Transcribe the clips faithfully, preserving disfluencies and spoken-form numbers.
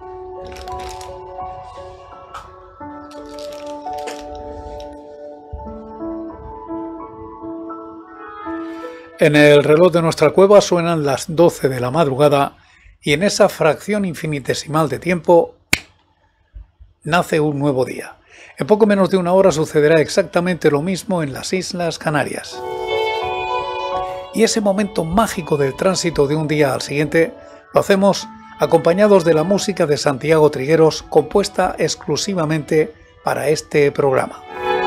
En el reloj de nuestra cueva suenan las doce de la madrugada y en esa fracción infinitesimal de tiempo nace un nuevo día. En poco menos de una hora sucederá exactamente lo mismo en las Islas Canarias. Y ese momento mágico del tránsito de un día al siguiente lo hacemos acompañados de la música de Santiago Trigueros, compuesta exclusivamente para este programa.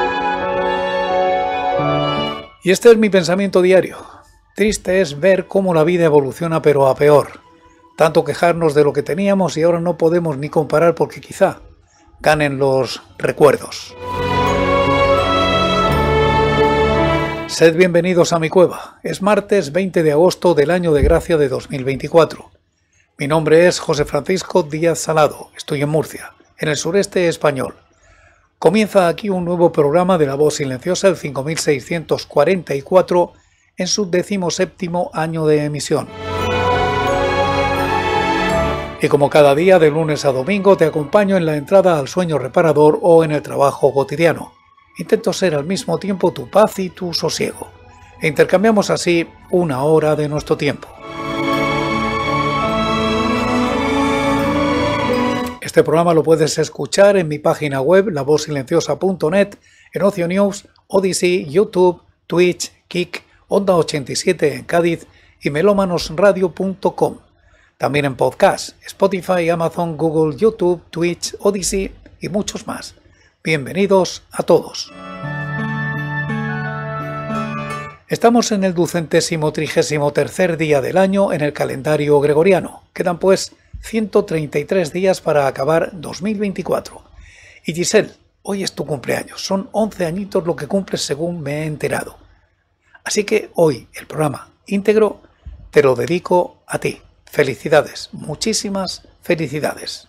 Y este es mi pensamiento diario. Triste es ver cómo la vida evoluciona pero a peor. Tanto quejarnos de lo que teníamos y ahora no podemos ni comparar porque quizá ganen los recuerdos. Sed bienvenidos a mi cueva. Es martes veinte de agosto del año de gracia de dos mil veinticuatro. Mi nombre es José Francisco Díaz Salado. Estoy en Murcia, en el sureste español. Comienza aquí un nuevo programa de La Voz Silenciosa, el cinco mil seiscientos cuarenta y cuatro, en su decimoséptimo año de emisión. Y como cada día, de lunes a domingo, te acompaño en la entrada al sueño reparador o en el trabajo cotidiano. Intento ser al mismo tiempo tu paz y tu sosiego. E intercambiamos así una hora de nuestro tiempo. Este programa lo puedes escuchar en mi página web, la voz silenciosa punto net, en Ocio News, Odyssey, YouTube, Twitch, Kik, Onda ochenta y siete en Cádiz y melómanos radio punto com. También en podcast, Spotify, Amazon, Google, YouTube, Twitch, Odyssey y muchos más. Bienvenidos a todos. Estamos en el ducentésimo trigésimo tercer día del año en el calendario gregoriano. Quedan pues ciento treinta y tres días para acabar dos mil veinticuatro. Y Giselle, hoy es tu cumpleaños. Son once añitos lo que cumples según me he enterado. Así que hoy el programa íntegro te lo dedico a ti. Felicidades, muchísimas felicidades.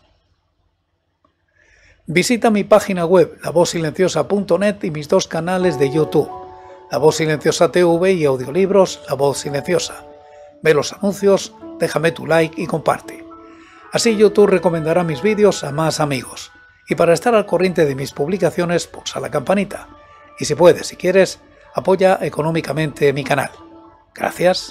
Visita mi página web, la voz silenciosa punto net y mis dos canales de YouTube, La Voz Silenciosa T V y audiolibros La Voz Silenciosa. Ve los anuncios, déjame tu like y comparte. Así YouTube recomendará mis vídeos a más amigos. Y para estar al corriente de mis publicaciones, pulsa la campanita. Y si puedes, si quieres, apoya económicamente mi canal. Gracias.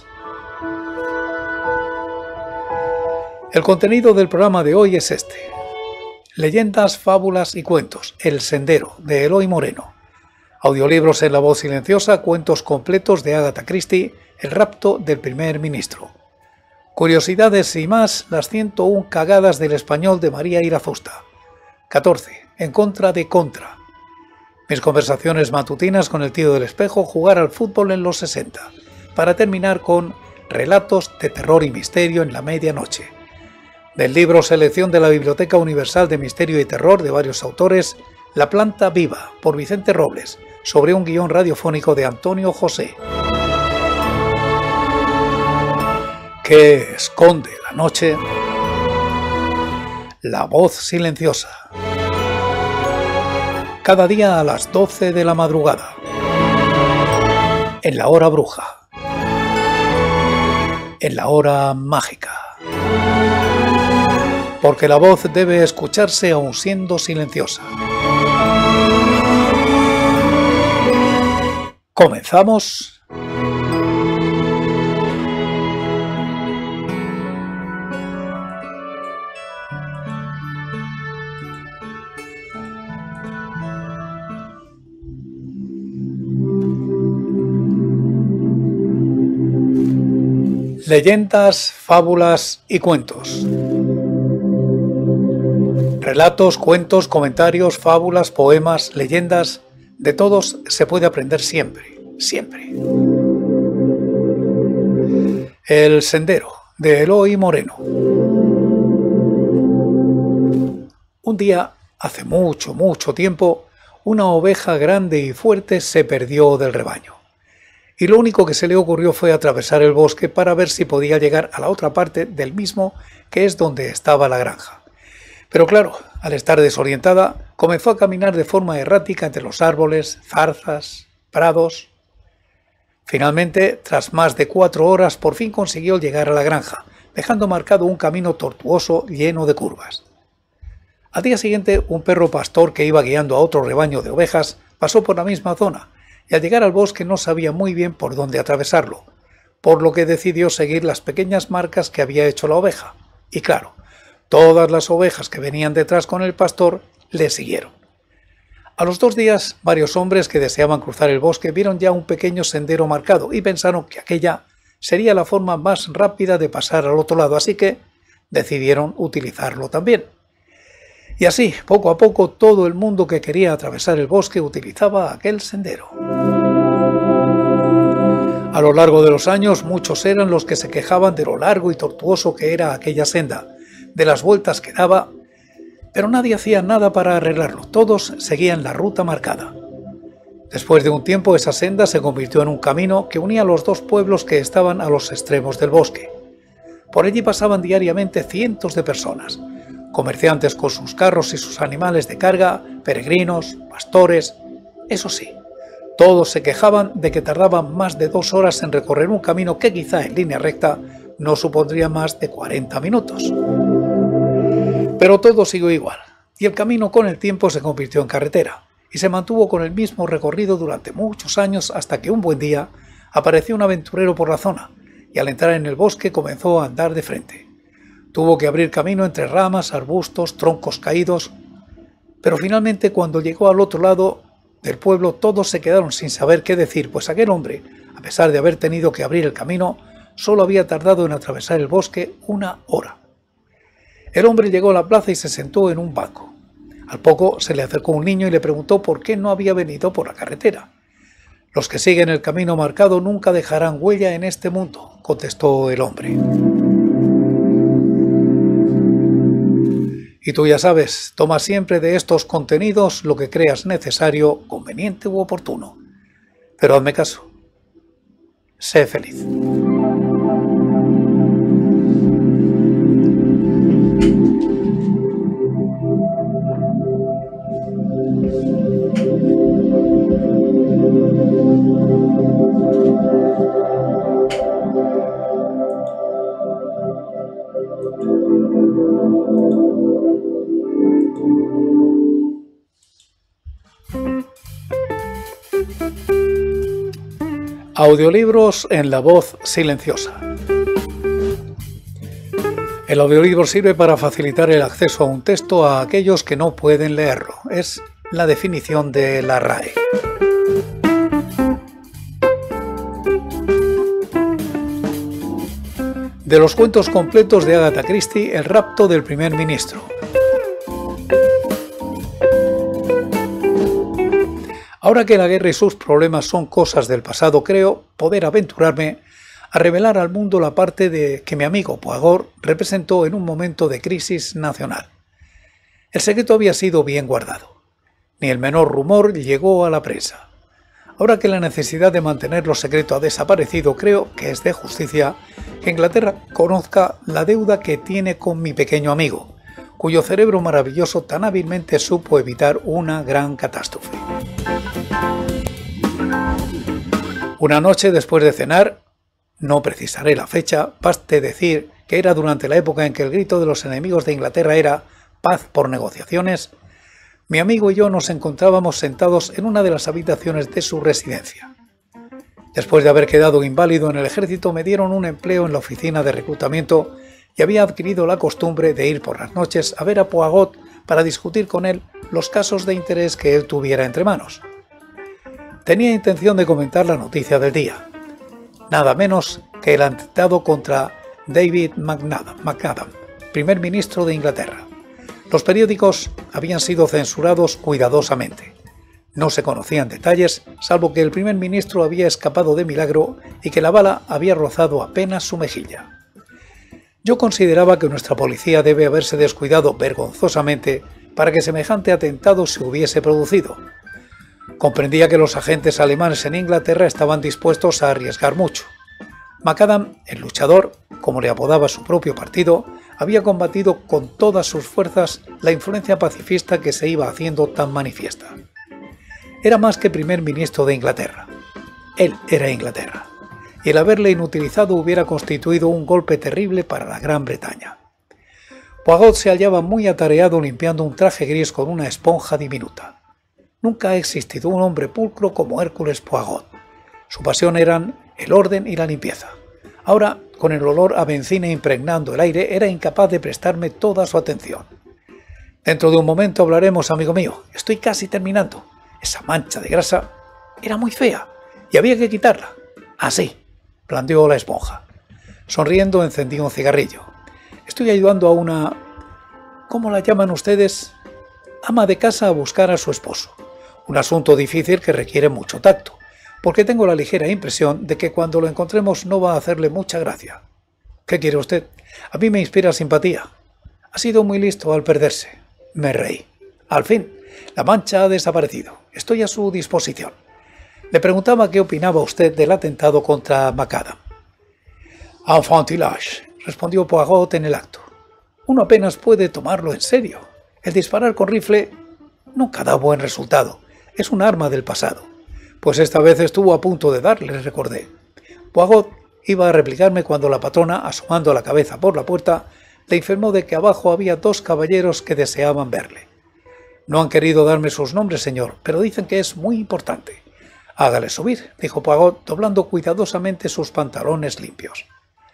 El contenido del programa de hoy es este. Leyendas, fábulas y cuentos. El Sendero, de Eloy Moreno. Audiolibros en La Voz Silenciosa, cuentos completos de Agatha Christie, El rapto del primer ministro. Curiosidades y más, las ciento una cagadas del español de María Irazusta. catorce. En contra de Contra. Mis conversaciones matutinas con el tío del espejo, jugar al fútbol en los sesenta. Para terminar con relatos de terror y misterio en la medianoche. Del libro Selección de la Biblioteca Universal de Misterio y Terror de varios autores, La planta viva, por Vicente Robles, sobre un guión radiofónico de Antonio José. ¿Qué esconde la noche? La Voz Silenciosa. Cada día a las doce de la madrugada. En la hora bruja. En la hora mágica. Porque la voz debe escucharse aun siendo silenciosa. ¿Comenzamos? Leyendas, fábulas y cuentos. Relatos, cuentos, comentarios, fábulas, poemas, leyendas, de todos se puede aprender siempre, siempre. El Sendero, de Eloy Moreno. Un día, hace mucho, mucho tiempo, una oveja grande y fuerte se perdió del rebaño. Y lo único que se le ocurrió fue atravesar el bosque para ver si podía llegar a la otra parte del mismo, que es donde estaba la granja. Pero claro, al estar desorientada, comenzó a caminar de forma errática entre los árboles, zarzas, prados. Finalmente, tras más de cuatro horas, por fin consiguió llegar a la granja, dejando marcado un camino tortuoso lleno de curvas. Al día siguiente, un perro pastor que iba guiando a otro rebaño de ovejas pasó por la misma zona y al llegar al bosque no sabía muy bien por dónde atravesarlo, por lo que decidió seguir las pequeñas marcas que había hecho la oveja. Y claro, todas las ovejas que venían detrás con el pastor le siguieron. A los dos días, varios hombres que deseaban cruzar el bosque vieron ya un pequeño sendero marcado y pensaron que aquella sería la forma más rápida de pasar al otro lado, así que decidieron utilizarlo también. Y así, poco a poco, todo el mundo que quería atravesar el bosque utilizaba aquel sendero. A lo largo de los años, muchos eran los que se quejaban de lo largo y tortuoso que era aquella senda, de las vueltas que daba, pero nadie hacía nada para arreglarlo, todos seguían la ruta marcada. Después de un tiempo, esa senda se convirtió en un camino que unía los dos pueblos que estaban a los extremos del bosque. Por allí pasaban diariamente cientos de personas, comerciantes con sus carros y sus animales de carga, peregrinos, pastores. Eso sí, todos se quejaban de que tardaban más de dos horas en recorrer un camino que quizá en línea recta no supondría más de cuarenta minutos. Pero todo siguió igual, y el camino con el tiempo se convirtió en carretera, y se mantuvo con el mismo recorrido durante muchos años hasta que un buen día apareció un aventurero por la zona, y al entrar en el bosque comenzó a andar de frente. Tuvo que abrir camino entre ramas, arbustos, troncos caídos, pero finalmente cuando llegó al otro lado del pueblo todos se quedaron sin saber qué decir, pues aquel hombre, a pesar de haber tenido que abrir el camino, solo había tardado en atravesar el bosque una hora. El hombre llegó a la plaza y se sentó en un banco. Al poco se le acercó un niño y le preguntó por qué no había venido por la carretera. «Los que siguen el camino marcado nunca dejarán huella en este mundo», contestó el hombre. Y tú ya sabes, toma siempre de estos contenidos lo que creas necesario, conveniente u oportuno. Pero hazme caso. Sé feliz. Audiolibros en la voz silenciosa. El audiolibro sirve para facilitar el acceso a un texto a aquellos que no pueden leerlo. Es la definición de la R A E. De los cuentos completos de Agatha Christie, El rapto del primer ministro. Ahora que la guerra y sus problemas son cosas del pasado, creo poder aventurarme a revelar al mundo la parte de que mi amigo Poirot representó en un momento de crisis nacional. El secreto había sido bien guardado. Ni el menor rumor llegó a la prensa. Ahora que la necesidad de mantenerlo secreto ha desaparecido, creo que es de justicia que Inglaterra conozca la deuda que tiene con mi pequeño amigo, cuyo cerebro maravilloso tan hábilmente supo evitar una gran catástrofe. Una noche después de cenar, no precisaré la fecha, baste decir que era durante la época en que el grito de los enemigos de Inglaterra era «paz por negociaciones», mi amigo y yo nos encontrábamos sentados en una de las habitaciones de su residencia. Después de haber quedado inválido en el ejército, me dieron un empleo en la oficina de reclutamiento y había adquirido la costumbre de ir por las noches a ver a Poirot para discutir con él los casos de interés que él tuviera entre manos. Tenía intención de comentar la noticia del día, nada menos que el atentado contra David McNadam, primer ministro de Inglaterra. Los periódicos habían sido censurados cuidadosamente. No se conocían detalles, salvo que el primer ministro había escapado de milagro y que la bala había rozado apenas su mejilla. Yo consideraba que nuestra policía debe haberse descuidado vergonzosamente para que semejante atentado se hubiese producido. Comprendía que los agentes alemanes en Inglaterra estaban dispuestos a arriesgar mucho. McAdam, el luchador, como le apodaba su propio partido, había combatido con todas sus fuerzas la influencia pacifista que se iba haciendo tan manifiesta. Era más que primer ministro de Inglaterra. Él era Inglaterra, y el haberle inutilizado hubiera constituido un golpe terrible para la Gran Bretaña. Poirot se hallaba muy atareado limpiando un traje gris con una esponja diminuta. Nunca ha existido un hombre pulcro como Hércules Poirot. Su pasión eran el orden y la limpieza. Ahora, con el olor a bencina impregnando el aire, era incapaz de prestarme toda su atención. Dentro de un momento hablaremos, amigo mío. Estoy casi terminando. Esa mancha de grasa era muy fea y había que quitarla. Así, blandió la esponja. Sonriendo, encendí un cigarrillo. Estoy ayudando a una... ¿cómo la llaman ustedes? Ama de casa a buscar a su esposo. Un asunto difícil que requiere mucho tacto, porque tengo la ligera impresión de que cuando lo encontremos no va a hacerle mucha gracia. ¿Qué quiere usted? A mí me inspira simpatía. Ha sido muy listo al perderse. Me reí. Al fin, la mancha ha desaparecido. Estoy a su disposición. Le preguntaba qué opinaba usted del atentado contra Macadam. Enfantillage, respondió Poirot en el acto. Uno apenas puede tomarlo en serio. El disparar con rifle nunca da buen resultado. Es un arma del pasado. Pues esta vez estuvo a punto de darle, recordé. Poirot iba a replicarme cuando la patrona, asomando la cabeza por la puerta, le informó de que abajo había dos caballeros que deseaban verle. No han querido darme sus nombres, señor, pero dicen que es muy importante. Hágale subir, dijo Poirot, doblando cuidadosamente sus pantalones limpios.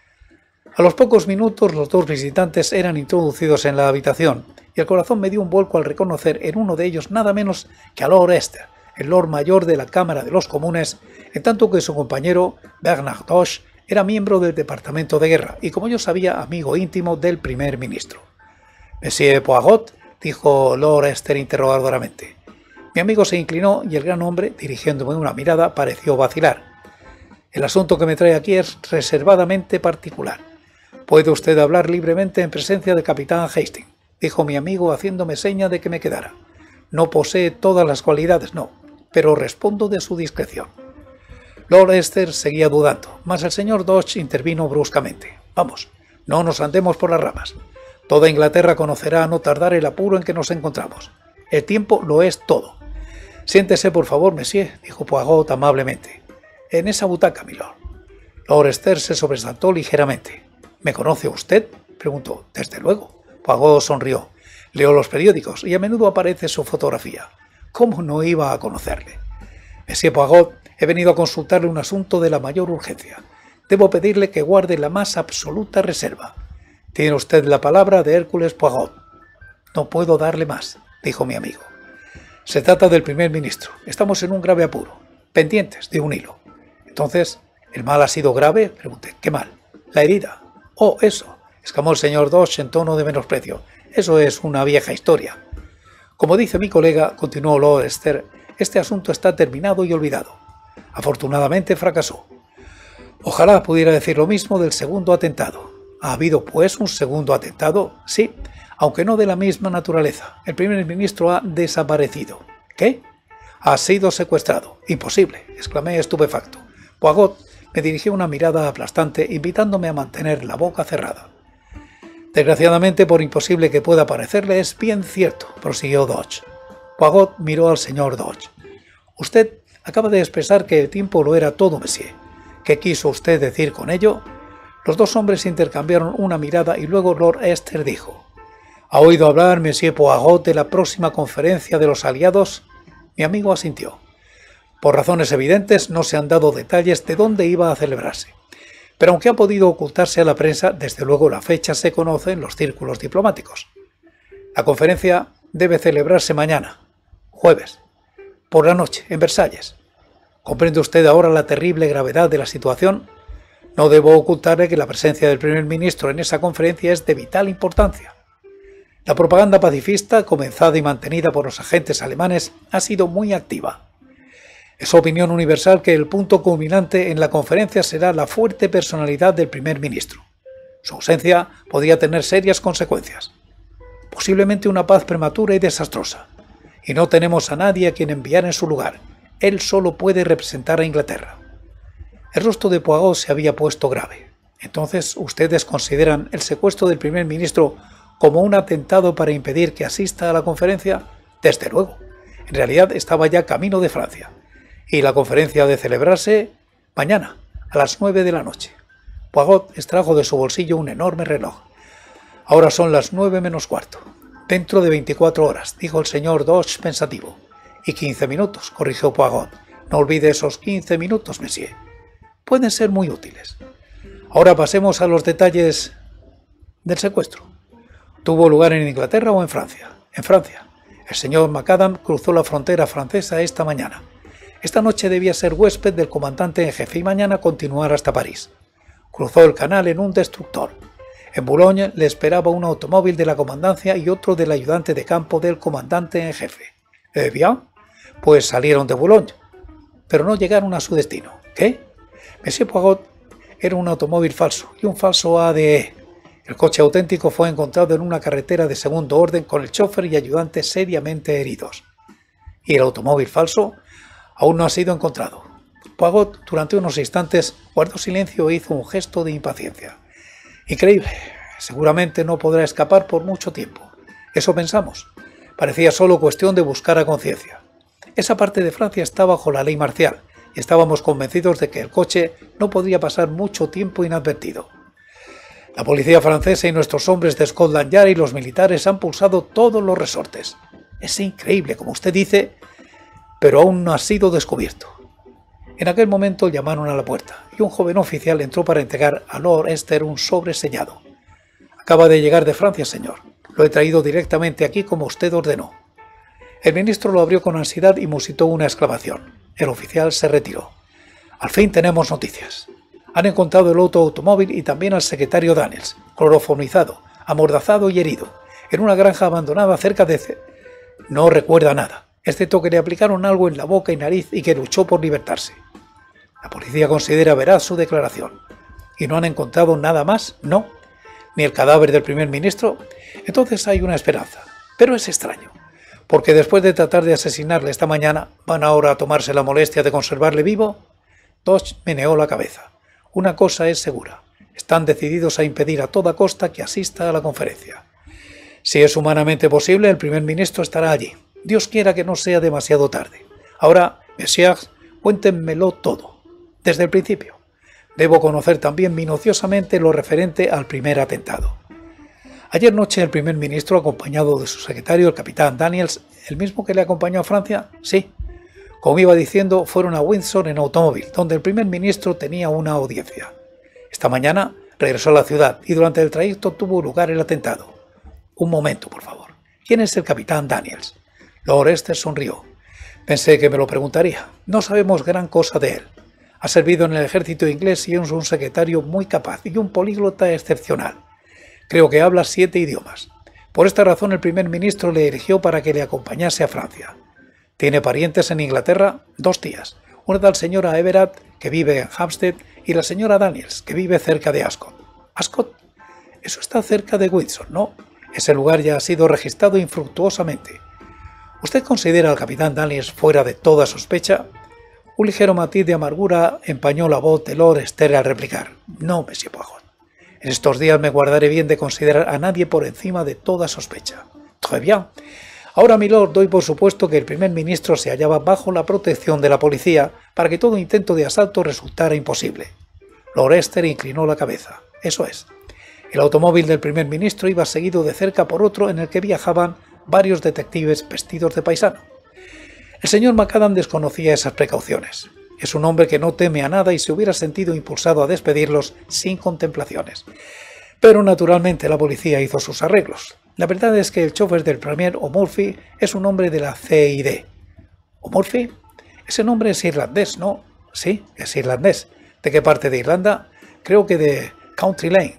A los pocos minutos los dos visitantes eran introducidos en la habitación, y el corazón me dio un vuelco al reconocer en uno de ellos nada menos que a Lord Esther, el Lord Mayor de la Cámara de los Comunes, en tanto que su compañero, Bernard Doche, era miembro del Departamento de Guerra y, como yo sabía, amigo íntimo del primer ministro. «Monsieur Poirot», dijo Lord Esther interrogadoramente. Mi amigo se inclinó y el gran hombre, dirigiéndome una mirada, pareció vacilar. «El asunto que me trae aquí es reservadamente particular. Puede usted hablar libremente en presencia del capitán Hastings», dijo mi amigo haciéndome seña de que me quedara. «No posee todas las cualidades, no, pero respondo de su discreción». Lord Esther seguía dudando, mas el señor Dodge intervino bruscamente. «Vamos, no nos andemos por las ramas. Toda Inglaterra conocerá a no tardar el apuro en que nos encontramos. El tiempo lo es todo. Siéntese, por favor, monsieur», dijo Poirot amablemente. «En esa butaca, milord». Lord Esther se sobresaltó ligeramente. «¿Me conoce usted?», preguntó. «Desde luego». Poirot sonrió. «Leo los periódicos y a menudo aparece su fotografía. ¿Cómo no iba a conocerle? Monsieur Poirot, he venido a consultarle un asunto de la mayor urgencia. Debo pedirle que guarde la más absoluta reserva. Tiene usted la palabra de Hércules Poirot». «No puedo darle más», dijo mi amigo. «Se trata del primer ministro. Estamos en un grave apuro. Pendientes de un hilo». «Entonces, ¿el mal ha sido grave?», pregunté. «¿Qué mal?». «La herida». «Oh, eso», exclamó el señor Dodge en tono de menosprecio. «Eso es una vieja historia». «Como dice mi colega», continuó Lord Esther, «este asunto está terminado y olvidado. Afortunadamente fracasó. Ojalá pudiera decir lo mismo del segundo atentado». «¿Ha habido, pues, un segundo atentado?». «Sí, aunque no de la misma naturaleza. El primer ministro ha desaparecido». «¿Qué?». «Ha sido secuestrado». «Imposible», exclamé estupefacto. Poirot me dirigió una mirada aplastante, invitándome a mantener la boca cerrada. «Desgraciadamente, por imposible que pueda parecerle, es bien cierto», prosiguió Dodge. Poirot miró al señor Dodge. «Usted acaba de expresar que el tiempo lo era todo, monsieur. ¿Qué quiso usted decir con ello?». Los dos hombres intercambiaron una mirada y luego Lord Esther dijo: «¿Ha oído hablar, monsieur Poirot, de la próxima conferencia de los aliados?». Mi amigo asintió. Por razones evidentes no se han dado detalles de dónde iba a celebrarse. Pero aunque ha podido ocultarse a la prensa, desde luego la fecha se conoce en los círculos diplomáticos. La conferencia debe celebrarse mañana, jueves, por la noche, en Versalles. ¿Comprende usted ahora la terrible gravedad de la situación? No debo ocultarle que la presencia del primer ministro en esa conferencia es de vital importancia. La propaganda pacifista, comenzada y mantenida por los agentes alemanes, ha sido muy activa. Es opinión universal que el punto culminante en la conferencia será la fuerte personalidad del primer ministro. Su ausencia podría tener serias consecuencias. Posiblemente una paz prematura y desastrosa. Y no tenemos a nadie a quien enviar en su lugar. Él solo puede representar a Inglaterra. El rostro de Poirot se había puesto grave. Entonces, ¿ustedes consideran el secuestro del primer ministro como un atentado para impedir que asista a la conferencia? Desde luego. En realidad estaba ya camino de Francia. Y la conferencia ha de celebrarse mañana, a las nueve de la noche. Poirot extrajo de su bolsillo un enorme reloj. Ahora son las nueve menos cuarto. Dentro de veinticuatro horas, dijo el señor Dodge pensativo. Y quince minutos, corrigió Poirot. No olvide esos quince minutos, monsieur. Pueden ser muy útiles. Ahora pasemos a los detalles del secuestro. ¿Tuvo lugar en Inglaterra o en Francia? En Francia. El señor Macadam cruzó la frontera francesa esta mañana. Esta noche debía ser huésped del comandante en jefe y mañana continuar hasta París. Cruzó el canal en un destructor. En Boulogne le esperaba un automóvil de la comandancia y otro del ayudante de campo del comandante en jefe. ¿Eh bien? Pues salieron de Boulogne, pero no llegaron a su destino. ¿Qué? Monsieur Poirot era un automóvil falso y un falso A D E. El coche auténtico fue encontrado en una carretera de segundo orden con el chofer y ayudante seriamente heridos. ¿Y el automóvil falso? Aún no ha sido encontrado. Poirot, durante unos instantes, guardó silencio e hizo un gesto de impaciencia. Increíble. Seguramente no podrá escapar por mucho tiempo. Eso pensamos. Parecía solo cuestión de buscar a conciencia. Esa parte de Francia está bajo la ley marcial y estábamos convencidos de que el coche no podría pasar mucho tiempo inadvertido. La policía francesa y nuestros hombres de Scotland Yard y los militares han pulsado todos los resortes. Es increíble, como usted dice, pero aún no ha sido descubierto. En aquel momento llamaron a la puerta y un joven oficial entró para entregar a Lord Esther un sobre sellado. Acaba de llegar de Francia, señor. Lo he traído directamente aquí como usted ordenó. El ministro lo abrió con ansiedad y musitó una exclamación. El oficial se retiró. Al fin tenemos noticias. Han encontrado el otro automóvil y también al secretario Daniels, cloroformizado, amordazado y herido, en una granja abandonada cerca de... C no recuerda nada, excepto que le aplicaron algo en la boca y nariz y que luchó por libertarse. La policía considera veraz su declaración. ¿Y no han encontrado nada más? No. ¿Ni el cadáver del primer ministro? Entonces hay una esperanza. Pero es extraño, porque después de tratar de asesinarle esta mañana, ¿van ahora a tomarse la molestia de conservarle vivo? Dodge meneó la cabeza. Una cosa es segura. Están decididos a impedir a toda costa que asista a la conferencia. Si es humanamente posible, el primer ministro estará allí. Dios quiera que no sea demasiado tarde. Ahora, messieurs, cuéntenmelo todo, desde el principio. Debo conocer también minuciosamente lo referente al primer atentado. Ayer noche el primer ministro, acompañado de su secretario, el capitán Daniels, el mismo que le acompañó a Francia, sí. Como iba diciendo, fueron a Windsor en automóvil, donde el primer ministro tenía una audiencia. Esta mañana regresó a la ciudad y durante el trayecto tuvo lugar el atentado. Un momento, por favor. ¿Quién es el capitán Daniels? Lord Esther sonrió. Pensé que me lo preguntaría. No sabemos gran cosa de él. Ha servido en el ejército inglés y es un secretario muy capaz y un políglota excepcional. Creo que habla siete idiomas. Por esta razón el primer ministro le eligió para que le acompañase a Francia. Tiene parientes en Inglaterra, dos tías, una tal señora Everett, que vive en Hampstead, y la señora Daniels, que vive cerca de Ascot. ¿Ascot? Eso está cerca de Windsor, ¿no? Ese lugar ya ha sido registrado infructuosamente. ¿Usted considera al capitán Daniels fuera de toda sospecha? Un ligero matiz de amargura empañó la voz de Lord Esther al replicar. No, monsieur Poirot. En estos días me guardaré bien de considerar a nadie por encima de toda sospecha. Très bien. Ahora, milord, doy por supuesto que el primer ministro se hallaba bajo la protección de la policía para que todo intento de asalto resultara imposible. Lord Esther inclinó la cabeza. Eso es. El automóvil del primer ministro iba seguido de cerca por otro en el que viajaban varios detectives vestidos de paisano. El señor Macadam desconocía esas precauciones. Es un hombre que no teme a nada y se hubiera sentido impulsado a despedirlos sin contemplaciones. Pero naturalmente la policía hizo sus arreglos. La verdad es que el chofer del premier O'Murphy es un hombre de la C I D. ¿O'Murphy? Ese nombre es irlandés, ¿no? Sí, es irlandés. ¿De qué parte de Irlanda? Creo que de Country Lane.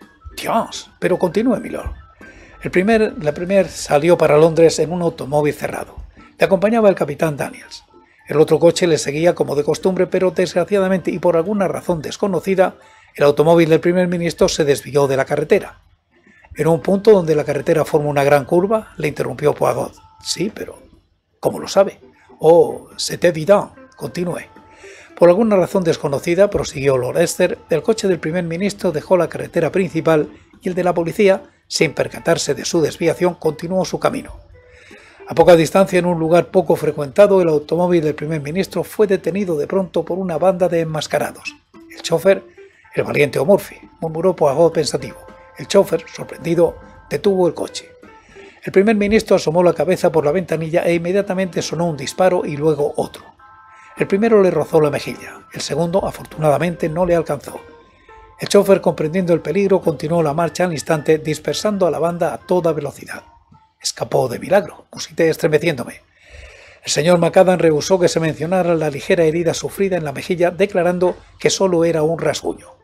Dios, pero continúe, milord. El primer, la premier salió para Londres en un automóvil cerrado. Le acompañaba el capitán Daniels. El otro coche le seguía como de costumbre, pero desgraciadamente y por alguna razón desconocida, el automóvil del primer ministro se desvió de la carretera. En un punto donde la carretera forma una gran curva, le interrumpió Poirot. Sí, pero ¿cómo lo sabe? Oh, c'est évident. Continúe. Por alguna razón desconocida, prosiguió Lord Esther, el coche del primer ministro dejó la carretera principal y el de la policía, sin percatarse de su desviación, continuó su camino. A poca distancia, en un lugar poco frecuentado, el automóvil del primer ministro fue detenido de pronto por una banda de enmascarados. El chofer, el valiente O'Murphy, murmuró Poirot pensativo. El chofer, sorprendido, detuvo el coche. El primer ministro asomó la cabeza por la ventanilla e inmediatamente sonó un disparo y luego otro. El primero le rozó la mejilla, el segundo, afortunadamente, no le alcanzó. El chofer, comprendiendo el peligro, continuó la marcha al instante, dispersando a la banda a toda velocidad. Escapó de milagro, musité estremeciéndome. El señor McAdam rehusó que se mencionara la ligera herida sufrida en la mejilla, declarando que solo era un rasguño.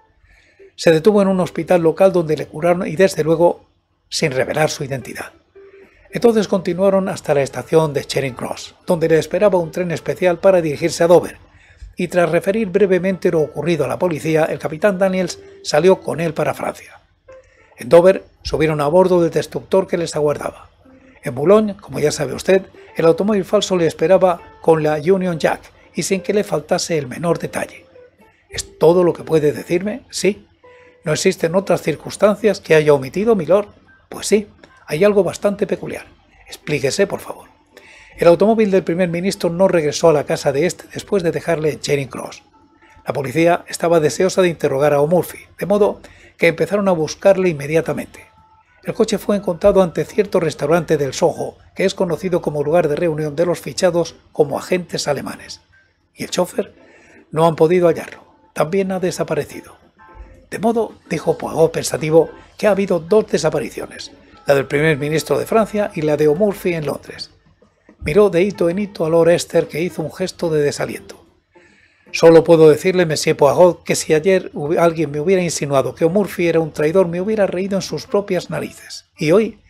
Se detuvo en un hospital local donde le curaron y, desde luego, sin revelar su identidad. Entonces continuaron hasta la estación de Charing Cross, donde le esperaba un tren especial para dirigirse a Dover, y tras referir brevemente lo ocurrido a la policía, el capitán Daniels salió con él para Francia. En Dover subieron a bordo del destructor que les aguardaba. En Boulogne, como ya sabe usted, el automóvil falso le esperaba con la Union Jack y sin que le faltase el menor detalle. ¿Es todo lo que puede decirme? Sí. ¿No existen otras circunstancias que haya omitido, milord? Pues sí, hay algo bastante peculiar. Explíquese, por favor. El automóvil del primer ministro no regresó a la casa de este después de dejarle en Charing Cross. La policía estaba deseosa de interrogar a O'Murphy, de modo que empezaron a buscarle inmediatamente. El coche fue encontrado ante cierto restaurante del Soho, que es conocido como lugar de reunión de los fichados como agentes alemanes. ¿Y el chofer? No han podido hallarlo. También ha desaparecido. De modo, dijo Poirot pensativo, que ha habido dos desapariciones, la del primer ministro de Francia y la de O'Murphy en Londres. Miró de hito en hito a Lord Esther, que hizo un gesto de desaliento. Solo puedo decirle, Monsieur Poirot, que si ayer alguien me hubiera insinuado que O'Murphy era un traidor, me hubiera reído en sus propias narices. Y hoy,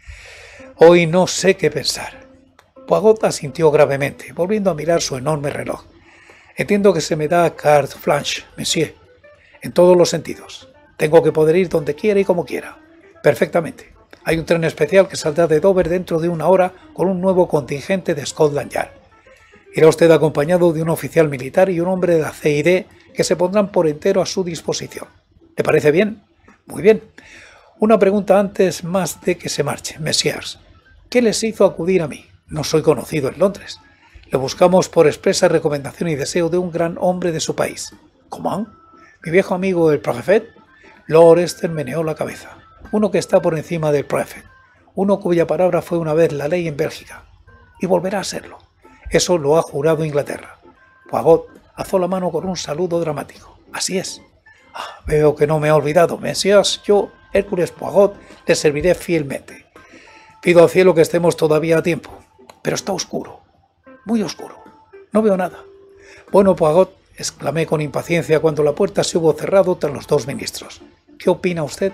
hoy no sé qué pensar. Poirot asintió gravemente, volviendo a mirar su enorme reloj. Entiendo que se me da carte blanche, monsieur, en todos los sentidos. Tengo que poder ir donde quiera y como quiera. Perfectamente. Hay un tren especial que saldrá de Dover dentro de una hora con un nuevo contingente de Scotland Yard. Irá usted acompañado de un oficial militar y un hombre de la C I D que se pondrán por entero a su disposición. ¿Le parece bien? Muy bien. Una pregunta antes más de que se marche, messieurs. ¿Qué les hizo acudir a mí? No soy conocido en Londres. Le buscamos por expresa recomendación y deseo de un gran hombre de su país. ¿Cómo? ¿Mi viejo amigo el Prefet? Lord Esther meneó la cabeza. Uno que está por encima del Prefet. Uno cuya palabra fue una vez la ley en Bélgica. Y volverá a serlo. Eso lo ha jurado Inglaterra. Poirot alzó la mano con un saludo dramático. Así es. Ah, veo que no me ha olvidado. Messieurs, yo, Hércules Poirot, le serviré fielmente. Pido al cielo que estemos todavía a tiempo. Pero está oscuro. Muy oscuro. No veo nada. Bueno, Poirot, exclamé con impaciencia cuando la puerta se hubo cerrado tras los dos ministros. ¿Qué opina usted?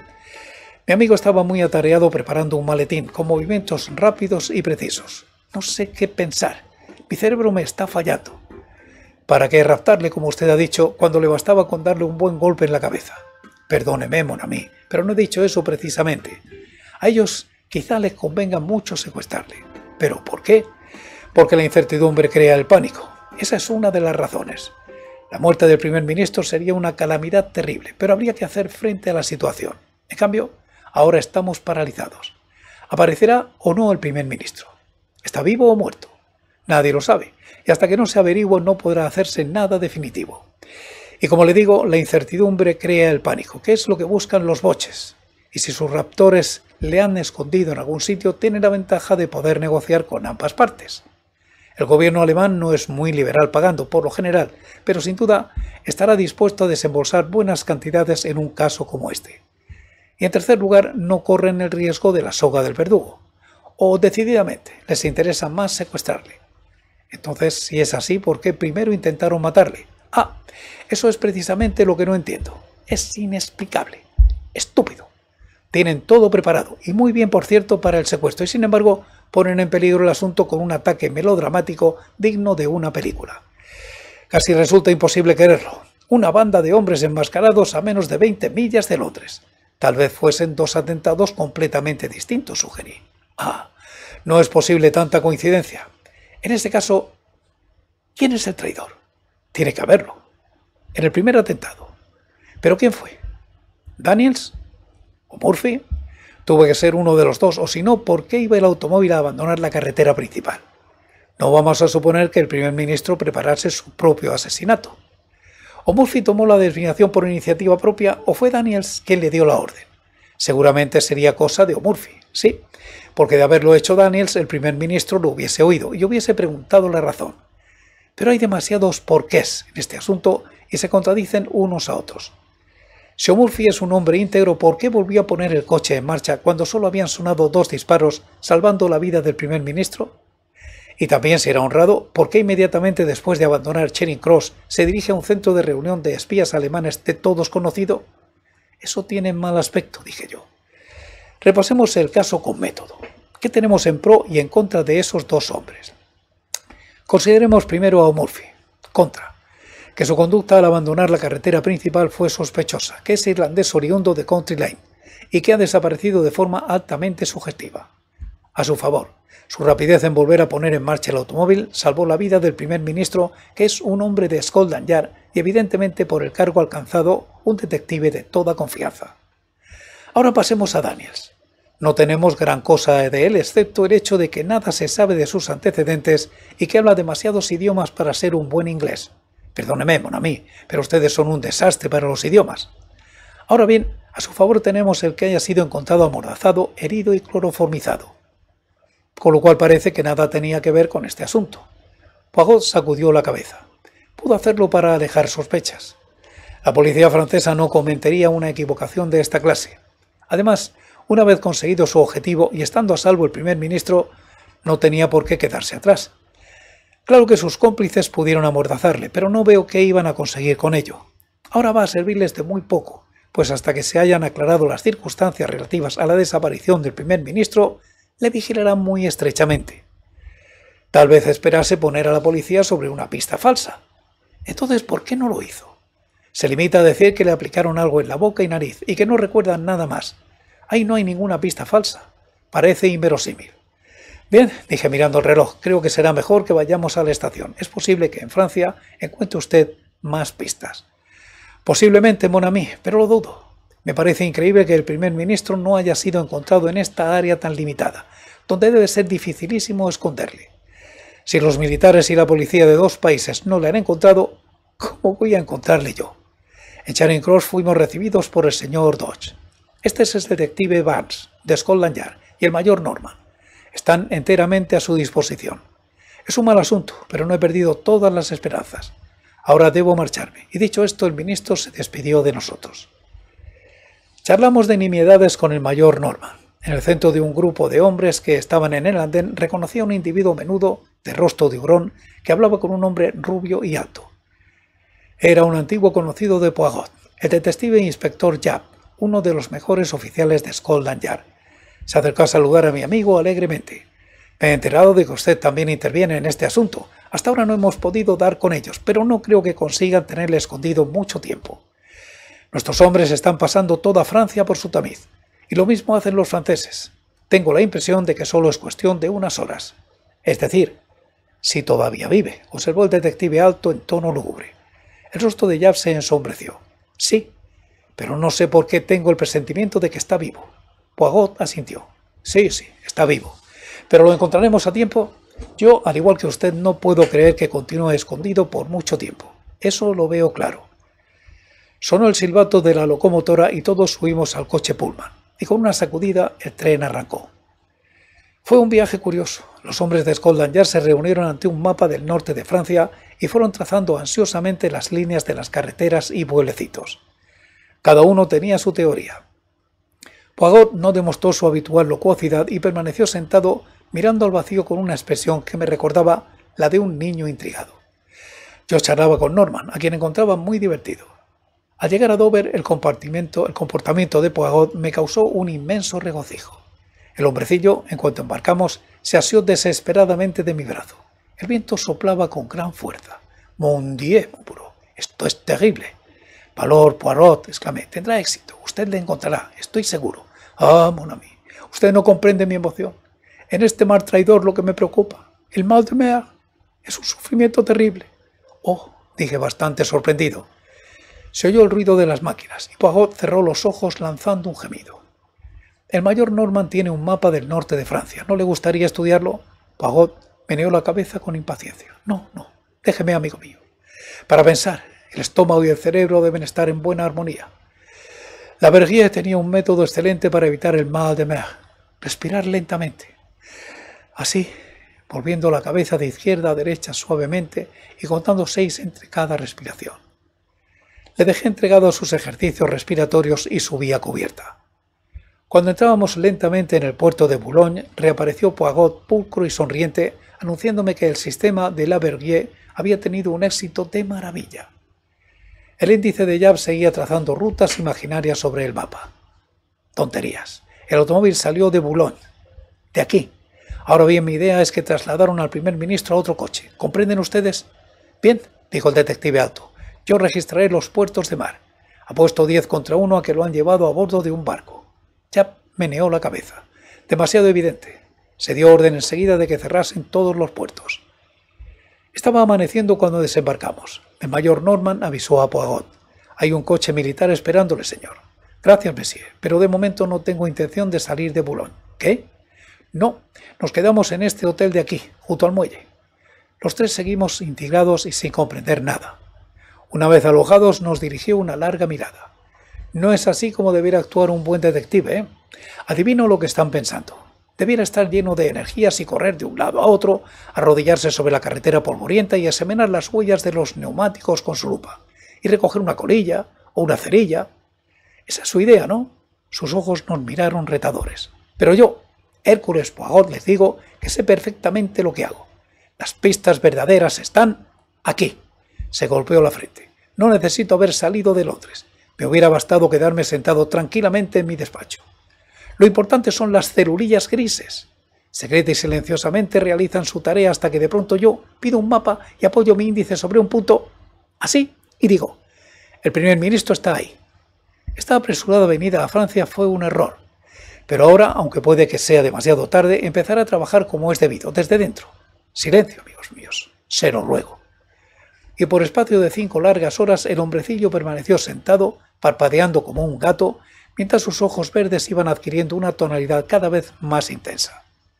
Mi amigo estaba muy atareado preparando un maletín con movimientos rápidos y precisos. No sé qué pensar. Mi cerebro me está fallando. ¿Para qué raptarle, como usted ha dicho, cuando le bastaba con darle un buen golpe en la cabeza? Perdóneme, mon ami, pero no he dicho eso precisamente. A ellos quizá les convenga mucho secuestrarle. ¿Pero por qué? Porque la incertidumbre crea el pánico. Esa es una de las razones. La muerte del primer ministro sería una calamidad terrible, pero habría que hacer frente a la situación. En cambio, ahora estamos paralizados. ¿Aparecerá o no el primer ministro? ¿Está vivo o muerto? Nadie lo sabe, y hasta que no se averigüe no podrá hacerse nada definitivo. Y como le digo, la incertidumbre crea el pánico, que es lo que buscan los boches. Y si sus raptores le han escondido en algún sitio, tienen la ventaja de poder negociar con ambas partes. El gobierno alemán no es muy liberal pagando, por lo general, pero sin duda estará dispuesto a desembolsar buenas cantidades en un caso como este. Y en tercer lugar, no corren el riesgo de la soga del verdugo. O decididamente les interesa más secuestrarle. Entonces, si es así, ¿por qué primero intentaron matarle? Ah, eso es precisamente lo que no entiendo. Es inexplicable. Estúpido. Tienen todo preparado, y muy bien, por cierto, para el secuestro, y sin embargo, ponen en peligro el asunto con un ataque melodramático digno de una película. Casi resulta imposible quererlo. Una banda de hombres enmascarados a menos de veinte millas de Londres. Tal vez fuesen dos atentados completamente distintos, sugerí. Ah, no es posible tanta coincidencia. En este caso, ¿quién es el traidor? Tiene que haberlo. En el primer atentado. ¿Pero quién fue? ¿Daniels? ¿O Murphy? Tuvo que ser uno de los dos, o si no, ¿por qué iba el automóvil a abandonar la carretera principal? No vamos a suponer que el primer ministro preparase su propio asesinato. ¿O Murphy tomó la desviación por iniciativa propia, o fue Daniels quien le dio la orden? Seguramente sería cosa de O'Murphy, sí, porque de haberlo hecho Daniels, el primer ministro lo hubiese oído y hubiese preguntado la razón. Pero hay demasiados porqués en este asunto y se contradicen unos a otros. Si O'Murphy es un hombre íntegro, ¿por qué volvió a poner el coche en marcha cuando solo habían sonado dos disparos, salvando la vida del primer ministro? Y también, si era honrado, ¿por qué inmediatamente después de abandonar Charing Cross se dirige a un centro de reunión de espías alemanes de todos conocido? Eso tiene mal aspecto, dije yo. Repasemos el caso con método. ¿Qué tenemos en pro y en contra de esos dos hombres? Consideremos primero a O'Murphy. Contra. Que su conducta al abandonar la carretera principal fue sospechosa, que es irlandés oriundo de Country Lane y que ha desaparecido de forma altamente sugestiva. A su favor, su rapidez en volver a poner en marcha el automóvil salvó la vida del primer ministro, que es un hombre de Scotland Yard y evidentemente por el cargo alcanzado, un detective de toda confianza. Ahora pasemos a Daniels. No tenemos gran cosa de él, excepto el hecho de que nada se sabe de sus antecedentes y que habla demasiados idiomas para ser un buen inglés. Perdóneme, mon ami, pero ustedes son un desastre para los idiomas. Ahora bien, a su favor tenemos el que haya sido encontrado amordazado, herido y cloroformizado. Con lo cual parece que nada tenía que ver con este asunto. Poirot sacudió la cabeza. Pudo hacerlo para alejar sospechas. La policía francesa no cometería una equivocación de esta clase. Además, una vez conseguido su objetivo y estando a salvo el primer ministro, no tenía por qué quedarse atrás. Claro que sus cómplices pudieron amordazarle, pero no veo qué iban a conseguir con ello. Ahora va a servirles de muy poco, pues hasta que se hayan aclarado las circunstancias relativas a la desaparición del primer ministro, le vigilarán muy estrechamente. Tal vez esperase poner a la policía sobre una pista falsa. Entonces, ¿por qué no lo hizo? Se limita a decir que le aplicaron algo en la boca y nariz y que no recuerdan nada más. Ahí no hay ninguna pista falsa. Parece inverosímil. Bien, dije mirando el reloj, creo que será mejor que vayamos a la estación. Es posible que en Francia encuentre usted más pistas. Posiblemente, mon ami, pero lo dudo. Me parece increíble que el primer ministro no haya sido encontrado en esta área tan limitada, donde debe ser dificilísimo esconderle. Si los militares y la policía de dos países no le han encontrado, ¿cómo voy a encontrarle yo? En Charing Cross fuimos recibidos por el señor Dodge. Este es el detective Barnes, de Scotland Yard, y el mayor Norman. Están enteramente a su disposición. Es un mal asunto, pero no he perdido todas las esperanzas. Ahora debo marcharme, y dicho esto, el ministro se despidió de nosotros. Charlamos de nimiedades con el mayor Norman. En el centro de un grupo de hombres que estaban en el andén, reconocí a un individuo menudo, de rostro de hurón, que hablaba con un hombre rubio y alto. Era un antiguo conocido de Poirot, el detective inspector Japp, uno de los mejores oficiales de Scotland Yard. Se acercó a saludar a mi amigo alegremente. Me he enterado de que usted también interviene en este asunto. Hasta ahora no hemos podido dar con ellos, pero no creo que consigan tenerle escondido mucho tiempo. Nuestros hombres están pasando toda Francia por su tamiz, y lo mismo hacen los franceses. Tengo la impresión de que solo es cuestión de unas horas. Es decir, si todavía vive, observó el detective alto en tono lúgubre. El rostro de Japp se ensombreció. Sí, pero no sé por qué tengo el presentimiento de que está vivo. Poirot asintió. Sí, sí, está vivo. ¿Pero lo encontraremos a tiempo? Yo, al igual que usted, no puedo creer que continúe escondido por mucho tiempo. Eso lo veo claro. Sonó el silbato de la locomotora y todos subimos al coche Pullman, y con una sacudida el tren arrancó. Fue un viaje curioso. Los hombres de Scotland Yard se reunieron ante un mapa del norte de Francia y fueron trazando ansiosamente las líneas de las carreteras y pueblecitos. Cada uno tenía su teoría. Poirot no demostró su habitual locuacidad y permaneció sentado mirando al vacío con una expresión que me recordaba la de un niño intrigado. Yo charlaba con Norman, a quien encontraba muy divertido. Al llegar a Dover, el comportamiento, el comportamiento de Poirot me causó un inmenso regocijo. El hombrecillo, en cuanto embarcamos, se asió desesperadamente de mi brazo. El viento soplaba con gran fuerza. «Mon Dieu», murmuró, «esto es terrible». «Valor, Poirot», exclamé, «tendrá éxito. Usted le encontrará, estoy seguro». «Ah, mon ami, usted no comprende mi emoción. En este mar traidor lo que me preocupa, el mal de mer, es un sufrimiento terrible». «Oh», dije bastante sorprendido. Se oyó el ruido de las máquinas y Poirot cerró los ojos lanzando un gemido. «El mayor Norman tiene un mapa del norte de Francia. ¿No le gustaría estudiarlo?» Poirot meneó la cabeza con impaciencia. «No, no, déjeme, amigo mío. Para pensar, el estómago y el cerebro deben estar en buena armonía». Lavergie tenía un método excelente para evitar el mal de mer: respirar lentamente. Así, volviendo la cabeza de izquierda a derecha suavemente y contando seis entre cada respiración. Le dejé entregado a sus ejercicios respiratorios y subí a cubierta. Cuando entrábamos lentamente en el puerto de Boulogne, reapareció Poirot pulcro y sonriente, anunciándome que el sistema de Lavergie había tenido un éxito de maravilla. El índice de Jab seguía trazando rutas imaginarias sobre el mapa. Tonterías. El automóvil salió de Boulogne. De aquí. Ahora bien, mi idea es que trasladaron al primer ministro a otro coche. ¿Comprenden ustedes? Bien, dijo el detective alto. Yo registraré los puertos de mar. Apuesto diez contra uno a que lo han llevado a bordo de un barco. Jab meneó la cabeza. Demasiado evidente. Se dio orden enseguida de que cerrasen todos los puertos. Estaba amaneciendo cuando desembarcamos. El mayor Norman avisó a Poirot. Hay un coche militar esperándole, señor. Gracias, monsieur, pero de momento no tengo intención de salir de Boulogne. ¿Qué? No, nos quedamos en este hotel de aquí, junto al muelle. Los tres seguimos intrigados y sin comprender nada. Una vez alojados, nos dirigió una larga mirada. No es así como debiera actuar un buen detective, ¿eh? Adivino lo que están pensando. Debiera estar lleno de energías y correr de un lado a otro, arrodillarse sobre la carretera polvorienta y examinar las huellas de los neumáticos con su lupa, y recoger una colilla o una cerilla. Esa es su idea, ¿no? Sus ojos nos miraron retadores. Pero yo, Hércules Poirot, les digo que sé perfectamente lo que hago. Las pistas verdaderas están aquí. Se golpeó la frente. No necesito haber salido de Londres. Me hubiera bastado quedarme sentado tranquilamente en mi despacho. Lo importante son las cerulillas grises. Secreta y silenciosamente realizan su tarea hasta que de pronto yo pido un mapa y apoyo mi índice sobre un punto, así, y digo, el primer ministro está ahí. Esta apresurada venida a Francia fue un error. Pero ahora, aunque puede que sea demasiado tarde, empezaré a trabajar como es debido, desde dentro. Silencio, amigos míos, se lo ruego. Y por espacio de cinco largas horas el hombrecillo permaneció sentado, parpadeando como un gato, mientras sus ojos verdes iban adquiriendo una tonalidad cada vez más intensa.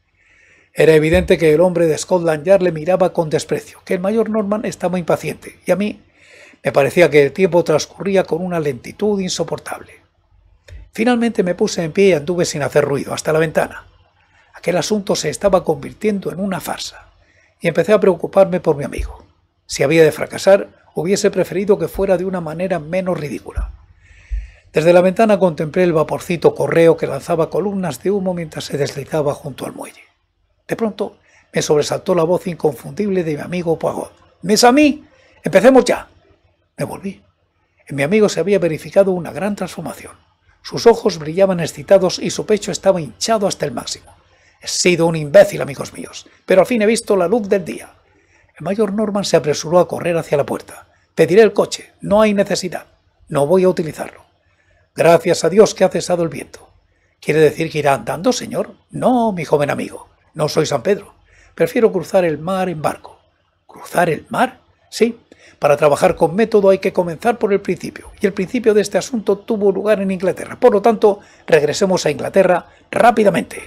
Era evidente que el hombre de Scotland Yard le miraba con desprecio, que el mayor Norman estaba impaciente, y a mí me parecía que el tiempo transcurría con una lentitud insoportable. Finalmente me puse en pie y anduve sin hacer ruido hasta la ventana. Aquel asunto se estaba convirtiendo en una farsa, y empecé a preocuparme por mi amigo. Si había de fracasar, hubiese preferido que fuera de una manera menos ridícula. Desde la ventana contemplé el vaporcito correo que lanzaba columnas de humo mientras se deslizaba junto al muelle. De pronto me sobresaltó la voz inconfundible de mi amigo Poirot. «¡Mes amis! ¡Empecemos ya!». Me volví. En mi amigo se había verificado una gran transformación. Sus ojos brillaban excitados y su pecho estaba hinchado hasta el máximo. He sido un imbécil, amigos míos, pero al fin he visto la luz del día. El mayor Norman se apresuró a correr hacia la puerta. «Pediré el coche. No hay necesidad. No voy a utilizarlo». «Gracias a Dios que ha cesado el viento». «¿Quiere decir que irá andando, señor?» «No, mi joven amigo. No soy San Pedro. Prefiero cruzar el mar en barco». «¿Cruzar el mar?» «Sí. Para trabajar con método hay que comenzar por el principio. Y el principio de este asunto tuvo lugar en Inglaterra. Por lo tanto, regresemos a Inglaterra rápidamente».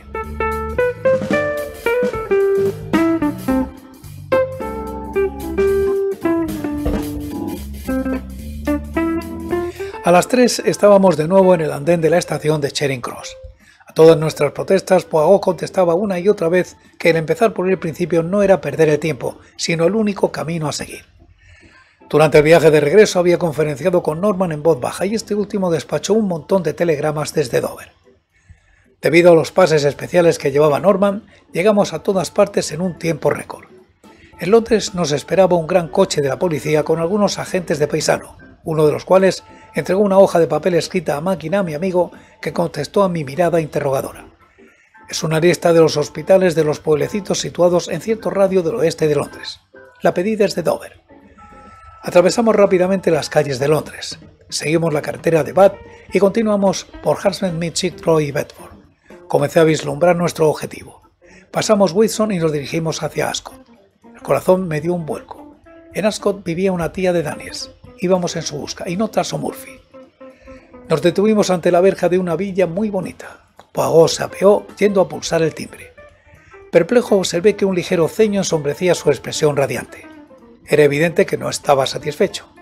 A las tres estábamos de nuevo en el andén de la estación de Charing Cross. A todas nuestras protestas, Poirot contestaba una y otra vez que el empezar por el principio no era perder el tiempo, sino el único camino a seguir. Durante el viaje de regreso había conferenciado con Norman en voz baja y este último despachó un montón de telegramas desde Dover. Debido a los pases especiales que llevaba Norman, llegamos a todas partes en un tiempo récord. En Londres nos esperaba un gran coche de la policía con algunos agentes de paisano, uno de los cuales entregó una hoja de papel escrita a máquina a mi amigo, que contestó a mi mirada interrogadora. Es una lista de los hospitales de los pueblecitos situados en cierto radio del oeste de Londres. La pedí desde Dover. Atravesamos rápidamente las calles de Londres. Seguimos la carretera de Bath y continuamos por Hammersmith, Chithrow y Bedford. Comencé a vislumbrar nuestro objetivo. Pasamos Wilson y nos dirigimos hacia Ascot. El corazón me dio un vuelco. En Ascot vivía una tía de Daniels. Íbamos en su busca y no tras O'Murphy. Nos detuvimos ante la verja de una villa muy bonita. Poirot se apeó yendo a pulsar el timbre. Perplejo observé que un ligero ceño ensombrecía su expresión radiante. Era evidente que no estaba satisfecho.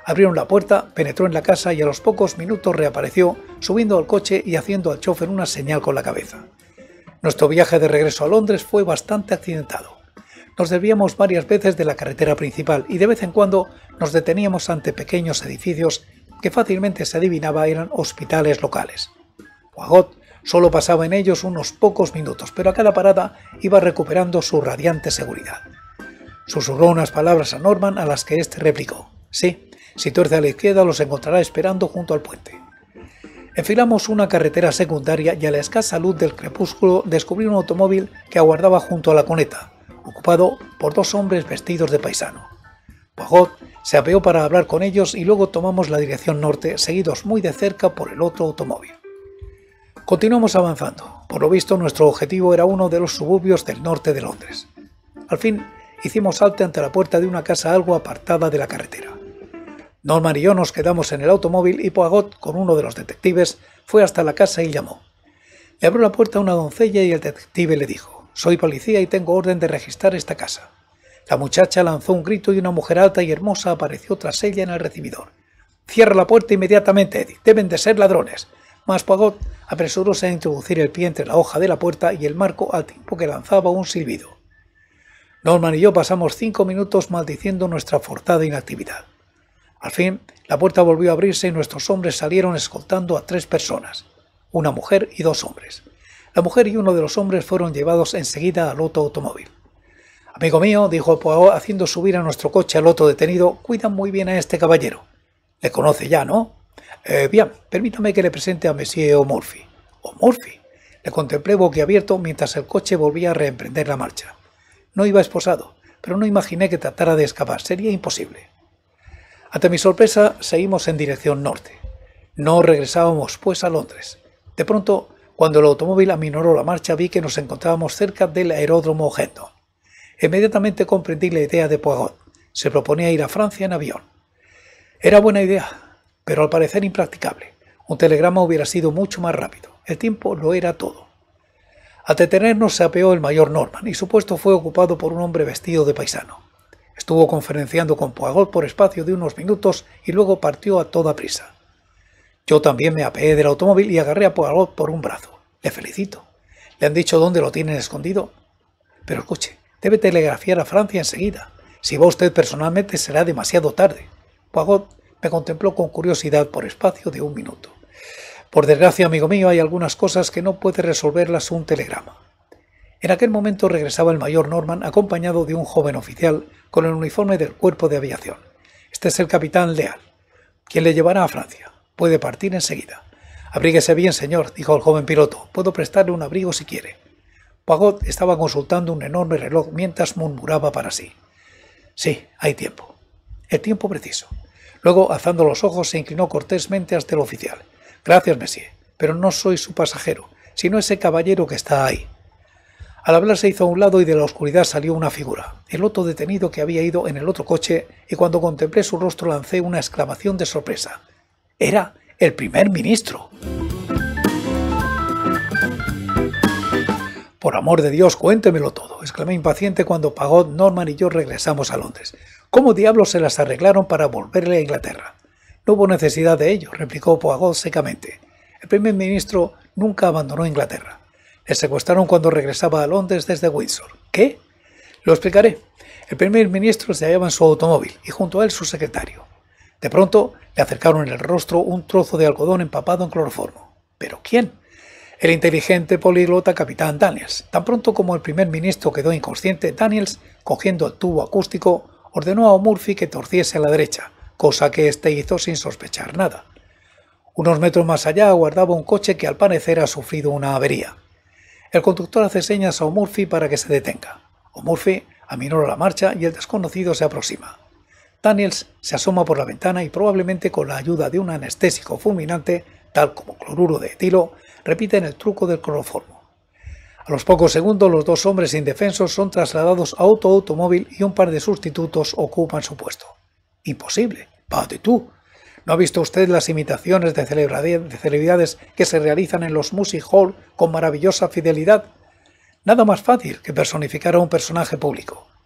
Abrieron la puerta, penetró en la casa y a los pocos minutos reapareció, subiendo al coche y haciendo al chofer una señal con la cabeza. Nuestro viaje de regreso a Londres fue bastante accidentado. Nos desviamos varias veces de la carretera principal y de vez en cuando nos deteníamos ante pequeños edificios que fácilmente se adivinaba eran hospitales locales. Poirot solo pasaba en ellos unos pocos minutos, pero a cada parada iba recuperando su radiante seguridad. Susurró unas palabras a Norman a las que éste replicó: «Sí, si tuerce a la izquierda los encontrará esperando junto al puente». Enfilamos una carretera secundaria y a la escasa luz del crepúsculo descubrí un automóvil que aguardaba junto a la cuneta, ocupado por dos hombres vestidos de paisano. Poirot se apeó para hablar con ellos y luego tomamos la dirección norte, seguidos muy de cerca por el otro automóvil. Continuamos avanzando. Por lo visto, nuestro objetivo era uno de los suburbios del norte de Londres. Al fin, hicimos alto ante la puerta de una casa algo apartada de la carretera. Norman y yo nos quedamos en el automóvil y Poirot, con uno de los detectives, fue hasta la casa y llamó. Le abrió la puerta a una doncella y el detective le dijo: «Soy policía y tengo orden de registrar esta casa». La muchacha lanzó un grito y una mujer alta y hermosa apareció tras ella en el recibidor. «Cierra la puerta inmediatamente, Eddie. Deben de ser ladrones». Mas Poirot apresuróse a introducir el pie entre la hoja de la puerta y el marco al tiempo que lanzaba un silbido. Norman y yo pasamos cinco minutos maldiciendo nuestra forzada inactividad. Al fin, la puerta volvió a abrirse y nuestros hombres salieron escoltando a tres personas, una mujer y dos hombres. La mujer y uno de los hombres fueron llevados enseguida al otro automóvil. «Amigo mío», dijo Poirot haciendo subir a nuestro coche al otro detenido, «cuida muy bien a este caballero. Le conoce ya, ¿no?» Eh, bien, permítame que le presente a Monsieur O'Murphy». «¿O'Murphy?» Le contemplé boquiabierto mientras el coche volvía a reemprender la marcha. No iba esposado, pero no imaginé que tratara de escapar. Sería imposible. Ante mi sorpresa, seguimos en dirección norte. No regresábamos, pues, a Londres. De pronto, cuando el automóvil aminoró la marcha, vi que nos encontrábamos cerca del aeródromo Hendon. Inmediatamente comprendí la idea de Poirot. Se proponía ir a Francia en avión. Era buena idea, pero al parecer impracticable. Un telegrama hubiera sido mucho más rápido. El tiempo lo era todo. Al detenernos se apeó el mayor Norman y su puesto fue ocupado por un hombre vestido de paisano. Estuvo conferenciando con Poirot por espacio de unos minutos y luego partió a toda prisa. Yo también me apeé del automóvil y agarré a Poirot por un brazo. «Le felicito. ¿Le han dicho dónde lo tienen escondido?» «Pero escuche, debe telegrafiar a Francia enseguida. Si va usted personalmente será demasiado tarde». Poirot me contempló con curiosidad por espacio de un minuto. «Por desgracia, amigo mío, hay algunas cosas que no puede resolverlas un telegrama». En aquel momento regresaba el mayor Norman acompañado de un joven oficial con el uniforme del cuerpo de aviación. «Este es el capitán Leal, quien le llevará a Francia. Puede partir enseguida». «Abríguese bien, señor», dijo el joven piloto. «Puedo prestarle un abrigo si quiere». Poirot estaba consultando un enorme reloj mientras murmuraba para sí: «Sí, hay tiempo. El tiempo preciso». Luego, alzando los ojos, se inclinó cortésmente hasta el oficial. «Gracias, monsieur, pero no soy su pasajero, sino ese caballero que está ahí». Al hablar se hizo a un lado y de la oscuridad salió una figura, el otro detenido que había ido en el otro coche, y cuando contemplé su rostro lancé una exclamación de sorpresa. Era el primer ministro. «Por amor de Dios, cuéntemelo todo», exclamé impaciente cuando Poirot, Norman y yo regresamos a Londres. «¿Cómo diablos se las arreglaron para volverle a Inglaterra?» «No hubo necesidad de ello», replicó Poirot secamente. «El primer ministro nunca abandonó Inglaterra. Le secuestraron cuando regresaba a Londres desde Windsor». «¿Qué?» «Lo explicaré. El primer ministro se hallaba en su automóvil y junto a él su secretario. De pronto le acercaron en el rostro un trozo de algodón empapado en cloroformo». «¿Pero quién?» «El inteligente políglota capitán Daniels». Tan pronto como el primer ministro quedó inconsciente, Daniels, cogiendo el tubo acústico, ordenó a O'Murphy que torciese a la derecha, cosa que éste hizo sin sospechar nada. Unos metros más allá aguardaba un coche que al parecer ha sufrido una avería. El conductor hace señas a O'Murphy para que se detenga. O'Murphy aminora la marcha y el desconocido se aproxima. Daniels se asoma por la ventana y probablemente con la ayuda de un anestésico fulminante, tal como cloruro de etilo, repiten el truco del cloroformo. A los pocos segundos los dos hombres indefensos son trasladados a otro automóvil y un par de sustitutos ocupan su puesto. «Imposible. Pas du tout. ¿No ha visto usted las imitaciones de celebridades que se realizan en los music hall con maravillosa fidelidad? Nada más fácil que personificar a un personaje público. El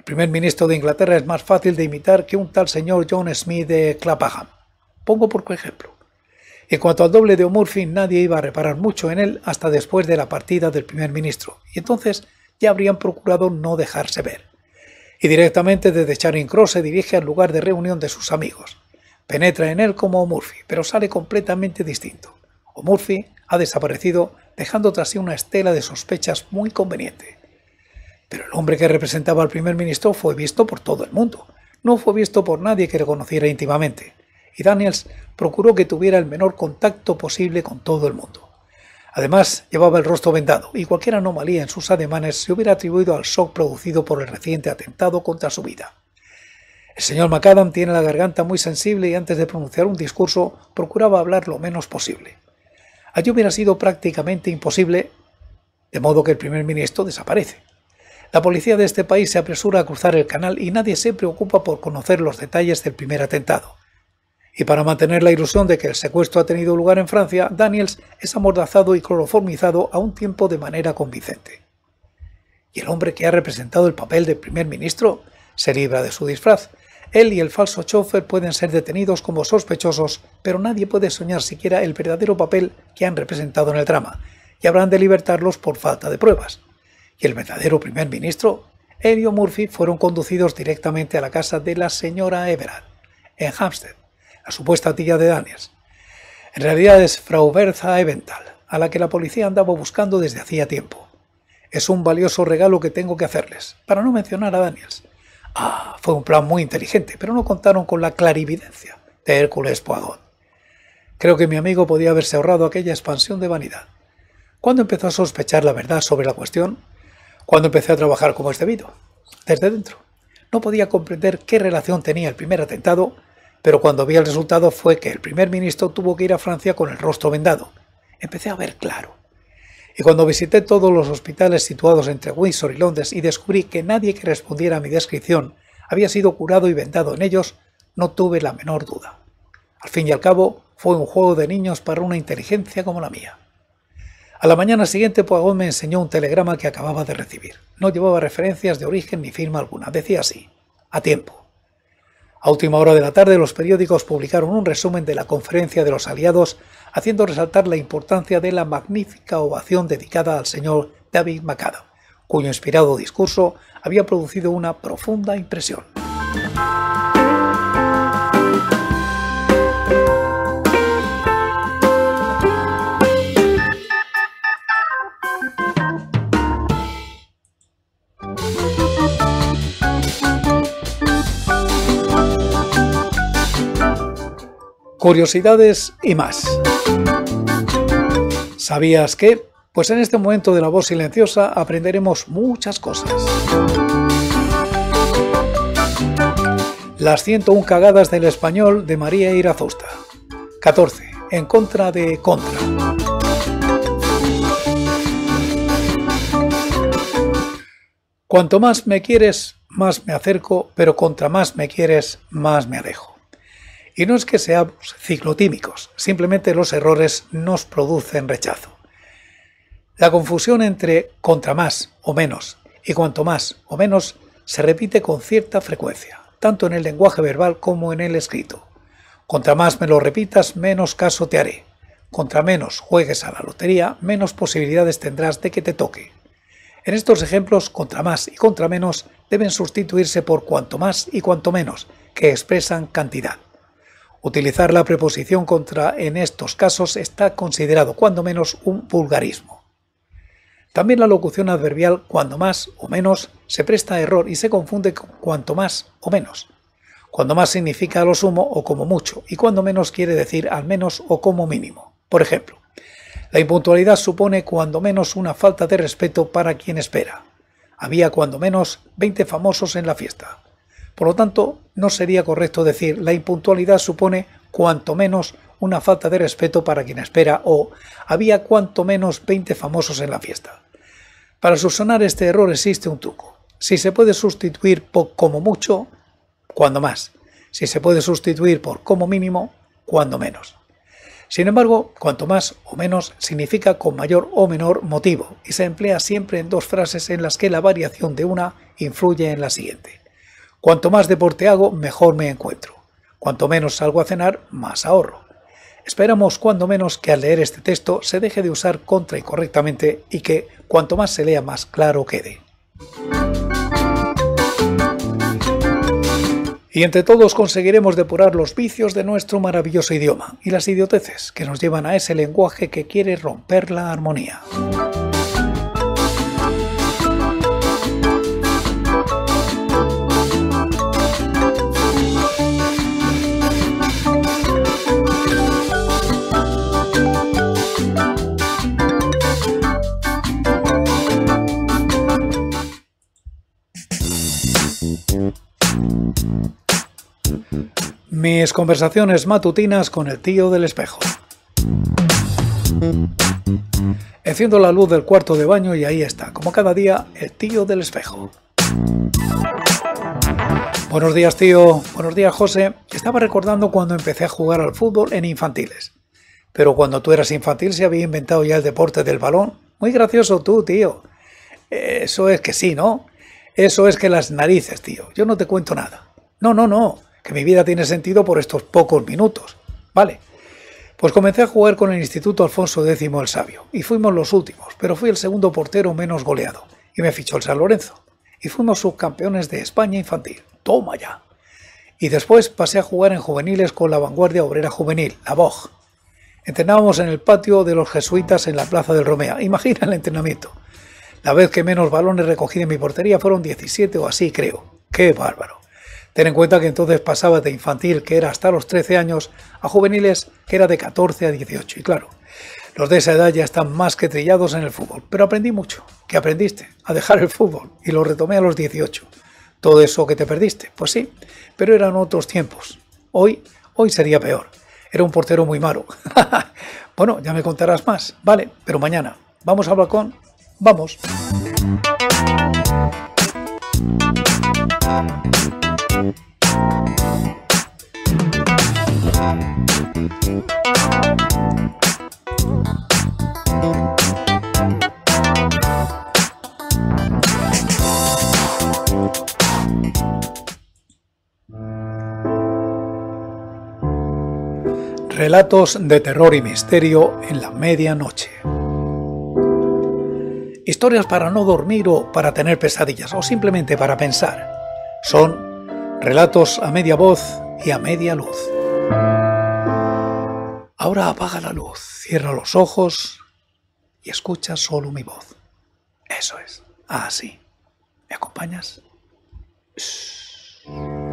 El primer ministro de Inglaterra es más fácil de imitar que un tal señor John Smith de Clapham. Pongo por ejemplo. En cuanto al doble de O'Murphy, nadie iba a reparar mucho en él hasta después de la partida del primer ministro, y entonces ya habrían procurado no dejarse ver. Y directamente desde Charing Cross se dirige al lugar de reunión de sus amigos. Penetra en él como O'Murphy, pero sale completamente distinto. O'Murphy ha desaparecido, dejando tras sí una estela de sospechas muy conveniente. Pero el hombre que representaba al primer ministro fue visto por todo el mundo. No fue visto por nadie que le conociera íntimamente. Y Daniels procuró que tuviera el menor contacto posible con todo el mundo. Además, llevaba el rostro vendado, y cualquier anomalía en sus ademanes se hubiera atribuido al shock producido por el reciente atentado contra su vida. El señor McAdam tiene la garganta muy sensible y antes de pronunciar un discurso procuraba hablar lo menos posible. Allí hubiera sido prácticamente imposible, de modo que el primer ministro desaparece. La policía de este país se apresura a cruzar el canal y nadie se preocupa por conocer los detalles del primer atentado. Y para mantener la ilusión de que el secuestro ha tenido lugar en Francia, Daniels es amordazado y cloroformizado a un tiempo de manera convincente. Y el hombre que ha representado el papel de primer ministro se libra de su disfraz. Él y el falso chofer pueden ser detenidos como sospechosos, pero nadie puede soñar siquiera el verdadero papel que han representado en el drama, y habrán de libertarlos por falta de pruebas. Y el verdadero primer ministro, él y O'Murphy fueron conducidos directamente a la casa de la señora Everard, en Hampstead, la supuesta tía de Daniels. En realidad es Frau Bertha Eventhal, a la que la policía andaba buscando desde hacía tiempo. Es un valioso regalo que tengo que hacerles, para no mencionar a Daniels. Ah, fue un plan muy inteligente, pero no contaron con la clarividencia de Hércules Poirot. Creo que mi amigo podía haberse ahorrado aquella expansión de vanidad. ¿Cuándo empezó a sospechar la verdad sobre la cuestión? Cuando empecé a trabajar como es debido. Desde dentro. No podía comprender qué relación tenía el primer atentado, pero cuando vi el resultado fue que el primer ministro tuvo que ir a Francia con el rostro vendado. Empecé a ver claro. Y cuando visité todos los hospitales situados entre Windsor y Londres y descubrí que nadie que respondiera a mi descripción había sido curado y vendado en ellos, no tuve la menor duda. Al fin y al cabo, fue un juego de niños para una inteligencia como la mía. A la mañana siguiente, Poirot me enseñó un telegrama que acababa de recibir. No llevaba referencias de origen ni firma alguna. Decía así: a tiempo. A última hora de la tarde, los periódicos publicaron un resumen de la conferencia de los aliados, haciendo resaltar la importancia de la magnífica ovación dedicada al señor David McAdam, cuyo inspirado discurso había producido una profunda impresión. Curiosidades y más. ¿Sabías qué? Pues en este momento de la voz silenciosa aprenderemos muchas cosas. Las ciento una cagadas del español de María Irazusta. catorce. En contra de contra. Cuanto más me quieres, más me acerco, pero contra más me quieres, más me alejo. Y no es que seamos ciclotímicos, simplemente los errores nos producen rechazo. La confusión entre contra más o menos y cuanto más o menos se repite con cierta frecuencia, tanto en el lenguaje verbal como en el escrito. Contra más me lo repitas, menos caso te haré. Contra menos juegues a la lotería, menos posibilidades tendrás de que te toque. En estos ejemplos, contra más y contra menos deben sustituirse por cuanto más y cuanto menos, que expresan cantidad. Utilizar la preposición contra en estos casos está considerado cuando menos un vulgarismo. También la locución adverbial cuando más o menos se presta a error y se confunde con cuanto más o menos. Cuando más significa a lo sumo o como mucho y cuando menos quiere decir al menos o como mínimo. Por ejemplo, la impuntualidad supone cuando menos una falta de respeto para quien espera. Había cuando menos veinte famosos en la fiesta. Por lo tanto, no sería correcto decir la impuntualidad supone cuanto menos una falta de respeto para quien espera o había cuanto menos veinte famosos en la fiesta. Para subsanar este error existe un truco. Si se puede sustituir por como mucho, cuando más. Si se puede sustituir por como mínimo, cuando menos. Sin embargo, cuanto más o menos significa con mayor o menor motivo y se emplea siempre en dos frases en las que la variación de una influye en la siguiente. Cuanto más deporte hago, mejor me encuentro. Cuanto menos salgo a cenar, más ahorro. Esperamos cuando menos que al leer este texto se deje de usar contra incorrectamente y que cuanto más se lea más claro quede. Y entre todos conseguiremos depurar los vicios de nuestro maravilloso idioma y las idioteces que nos llevan a ese lenguaje que quiere romper la armonía. Mis conversaciones matutinas con el tío del espejo. Enciendo la luz del cuarto de baño y ahí está, como cada día, el tío del espejo. Buenos días, tío. Buenos días, José. Estaba recordando cuando empecé a jugar al fútbol en infantiles. Pero cuando tú eras infantil se había inventado ya el deporte del balón. Muy gracioso tú, tío. Eso es que sí, ¿no? Eso es que las narices, tío. Yo no te cuento nada. No, no, no. Que mi vida tiene sentido por estos pocos minutos. Vale. Pues comencé a jugar con el Instituto Alfonso X el Sabio. Y fuimos los últimos, pero fui el segundo portero menos goleado. Y me fichó el San Lorenzo. Y fuimos subcampeones de España infantil. Toma ya. Y después pasé a jugar en juveniles con la Vanguardia Obrera Juvenil, la V O G. Entrenábamos en el patio de los jesuitas en la Plaza del Romea. Imagina el entrenamiento. La vez que menos balones recogí en mi portería fueron diecisiete o así, creo. ¡Qué bárbaro! Ten en cuenta que entonces pasaba de infantil, que era hasta los trece años, a juveniles, que era de catorce a dieciocho. Y claro, los de esa edad ya están más que trillados en el fútbol. Pero aprendí mucho. ¿Qué aprendiste? A dejar el fútbol. Y lo retomé a los dieciocho. ¿Todo eso que te perdiste? Pues sí, pero eran otros tiempos. Hoy, hoy sería peor. Era un portero muy malo. Bueno, ya me contarás más. Vale, pero mañana. ¿Vamos al balcón? Vamos. Relatos de terror y misterio en la medianoche. Historias para no dormir o para tener pesadillas o simplemente para pensar. Son relatos a media voz y a media luz. Ahora apaga la luz, cierra los ojos y escucha solo mi voz. Eso es. Así. ¿Me acompañas? Shh.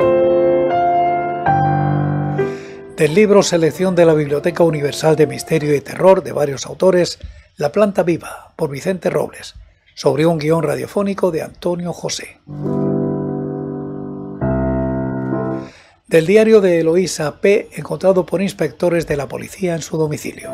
Del libro Selección de la Biblioteca Universal de Misterio y Terror de varios autores, La planta viva, por Vicente Robles, sobre un guión radiofónico de Antonio José. Del diario de Eloísa P., encontrado por inspectores de la policía en su domicilio.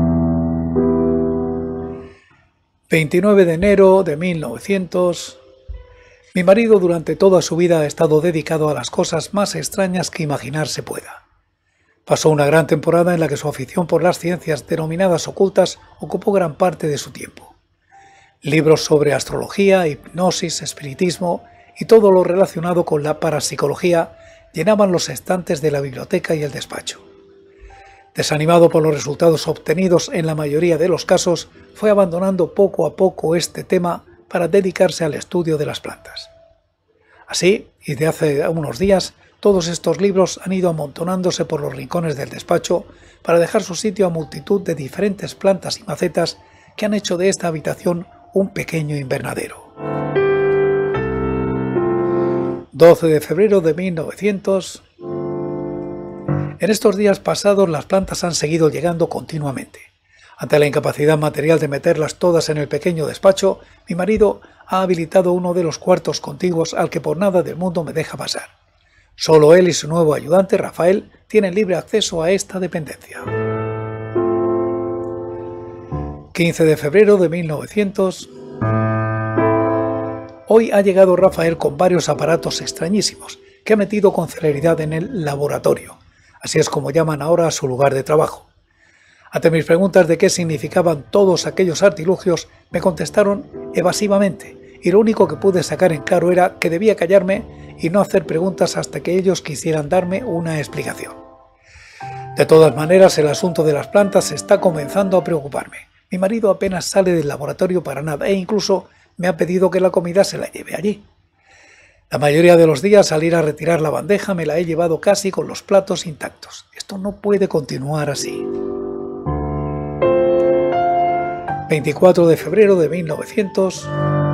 veintinueve de enero de mil novecientos. Mi marido durante toda su vida ha estado dedicado a las cosas más extrañas que imaginarse pueda. Pasó una gran temporada en la que su afición por las ciencias denominadas ocultas ocupó gran parte de su tiempo. Libros sobre astrología, hipnosis, espiritismo y todo lo relacionado con la parapsicología llenaban los estantes de la biblioteca y el despacho. Desanimado por los resultados obtenidos en la mayoría de los casos, fue abandonando poco a poco este tema para dedicarse al estudio de las plantas. Así, y de hace unos días, todos estos libros han ido amontonándose por los rincones del despacho para dejar su sitio a multitud de diferentes plantas y macetas que han hecho de esta habitación un pequeño invernadero. doce de febrero de mil novecientos. En estos días pasados las plantas han seguido llegando continuamente. Ante la incapacidad material de meterlas todas en el pequeño despacho, mi marido ha habilitado uno de los cuartos contiguos al que por nada del mundo me deja pasar. Solo él y su nuevo ayudante, Rafael, tienen libre acceso a esta dependencia. quince de febrero de mil novecientos. Hoy ha llegado Rafael con varios aparatos extrañísimos que ha metido con celeridad en el laboratorio. Así es como llaman ahora a su lugar de trabajo. Ante mis preguntas de qué significaban todos aquellos artilugios, me contestaron evasivamente y lo único que pude sacar en claro era que debía callarme y no hacer preguntas hasta que ellos quisieran darme una explicación. De todas maneras, el asunto de las plantas está comenzando a preocuparme. Mi marido apenas sale del laboratorio para nada e incluso me ha pedido que la comida se la lleve allí. La mayoría de los días, al ir a retirar la bandeja, me la he llevado casi con los platos intactos. Esto no puede continuar así. veinticuatro de febrero de mil novecientos.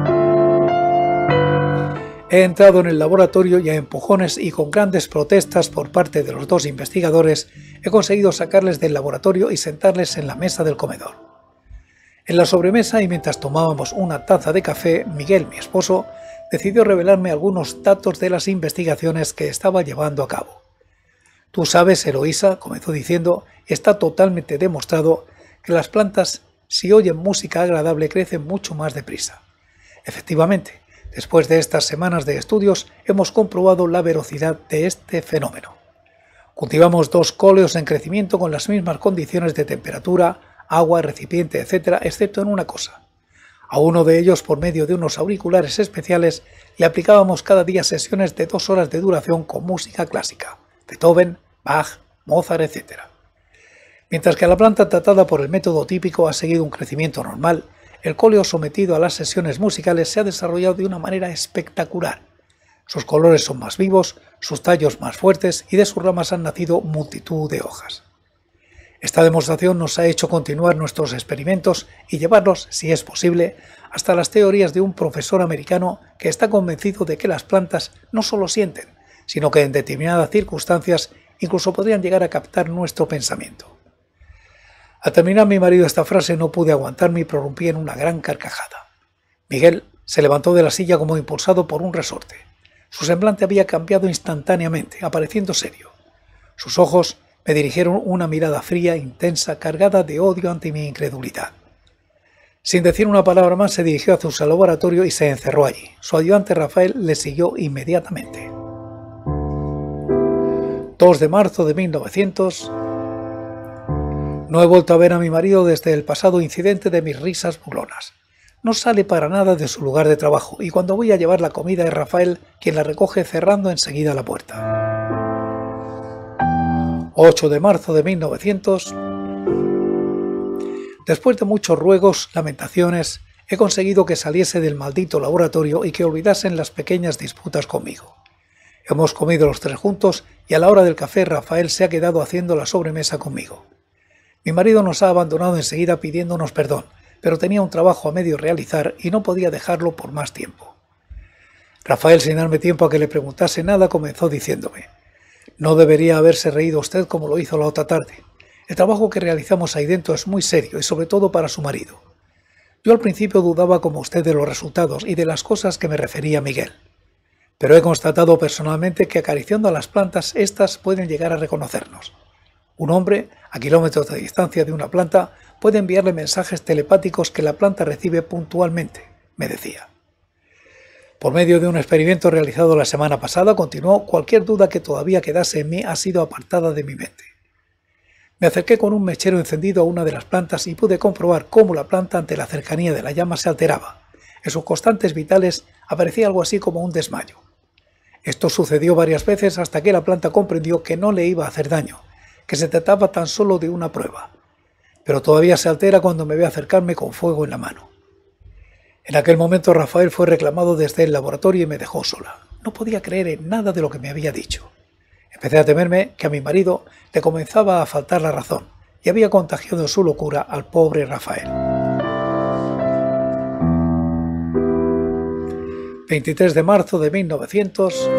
He entrado en el laboratorio y a empujones y con grandes protestas por parte de los dos investigadores he conseguido sacarles del laboratorio y sentarles en la mesa del comedor. En la sobremesa y mientras tomábamos una taza de café, Miguel, mi esposo, decidió revelarme algunos datos de las investigaciones que estaba llevando a cabo. Tú sabes, Eloísa, comenzó diciendo, está totalmente demostrado que las plantas, si oyen música agradable, crecen mucho más deprisa. Efectivamente, después de estas semanas de estudios, hemos comprobado la veracidad de este fenómeno. Cultivamos dos cóleos en crecimiento con las mismas condiciones de temperatura, agua, recipiente, etcétera, excepto en una cosa. A uno de ellos, por medio de unos auriculares especiales, le aplicábamos cada día sesiones de dos horas de duración con música clásica, Beethoven, Bach, Mozart, etcétera. Mientras que la planta tratada por el método típico ha seguido un crecimiento normal, el cóleo sometido a las sesiones musicales se ha desarrollado de una manera espectacular. Sus colores son más vivos, sus tallos más fuertes y de sus ramas han nacido multitud de hojas. Esta demostración nos ha hecho continuar nuestros experimentos y llevarlos, si es posible, hasta las teorías de un profesor americano que está convencido de que las plantas no solo sienten, sino que en determinadas circunstancias incluso podrían llegar a captar nuestro pensamiento. Al terminar mi marido esta frase no pude aguantarme y prorrumpí en una gran carcajada. Miguel se levantó de la silla como impulsado por un resorte. Su semblante había cambiado instantáneamente, apareciendo serio. Sus ojos me dirigieron una mirada fría, intensa, cargada de odio ante mi incredulidad. Sin decir una palabra más, se dirigió hacia su laboratorio y se encerró allí. Su ayudante Rafael le siguió inmediatamente. dos de marzo de mil novecientos. No he vuelto a ver a mi marido desde el pasado incidente de mis risas burlonas. No sale para nada de su lugar de trabajo y cuando voy a llevar la comida es Rafael quien la recoge cerrando enseguida la puerta. ocho de marzo de mil novecientos. Después de muchos ruegos, lamentaciones, he conseguido que saliese del maldito laboratorio y que olvidasen las pequeñas disputas conmigo. Hemos comido los tres juntos y a la hora del café Rafael se ha quedado haciendo la sobremesa conmigo. Mi marido nos ha abandonado enseguida pidiéndonos perdón, pero tenía un trabajo a medio realizar y no podía dejarlo por más tiempo. Rafael, sin darme tiempo a que le preguntase nada, comenzó diciéndome: no debería haberse reído usted como lo hizo la otra tarde. El trabajo que realizamos ahí dentro es muy serio y sobre todo para su marido. Yo al principio dudaba como usted de los resultados y de las cosas que me refería Miguel. Pero he constatado personalmente que acariciando a las plantas, éstas pueden llegar a reconocernos. Un hombre, a kilómetros de distancia de una planta, puede enviarle mensajes telepáticos que la planta recibe puntualmente, me decía. Por medio de un experimento realizado la semana pasada, continuó, cualquier duda que todavía quedase en mí ha sido apartada de mi mente. Me acerqué con un mechero encendido a una de las plantas y pude comprobar cómo la planta ante la cercanía de la llama se alteraba. En sus constantes vitales aparecía algo así como un desmayo. Esto sucedió varias veces hasta que la planta comprendió que no le iba a hacer daño, que se trataba tan solo de una prueba. Pero todavía se altera cuando me ve acercarme con fuego en la mano. En aquel momento Rafael fue reclamado desde el laboratorio y me dejó sola. No podía creer en nada de lo que me había dicho. Empecé a temerme que a mi marido le comenzaba a faltar la razón y había contagiado en su locura al pobre Rafael. veintitrés de marzo de mil novecientos.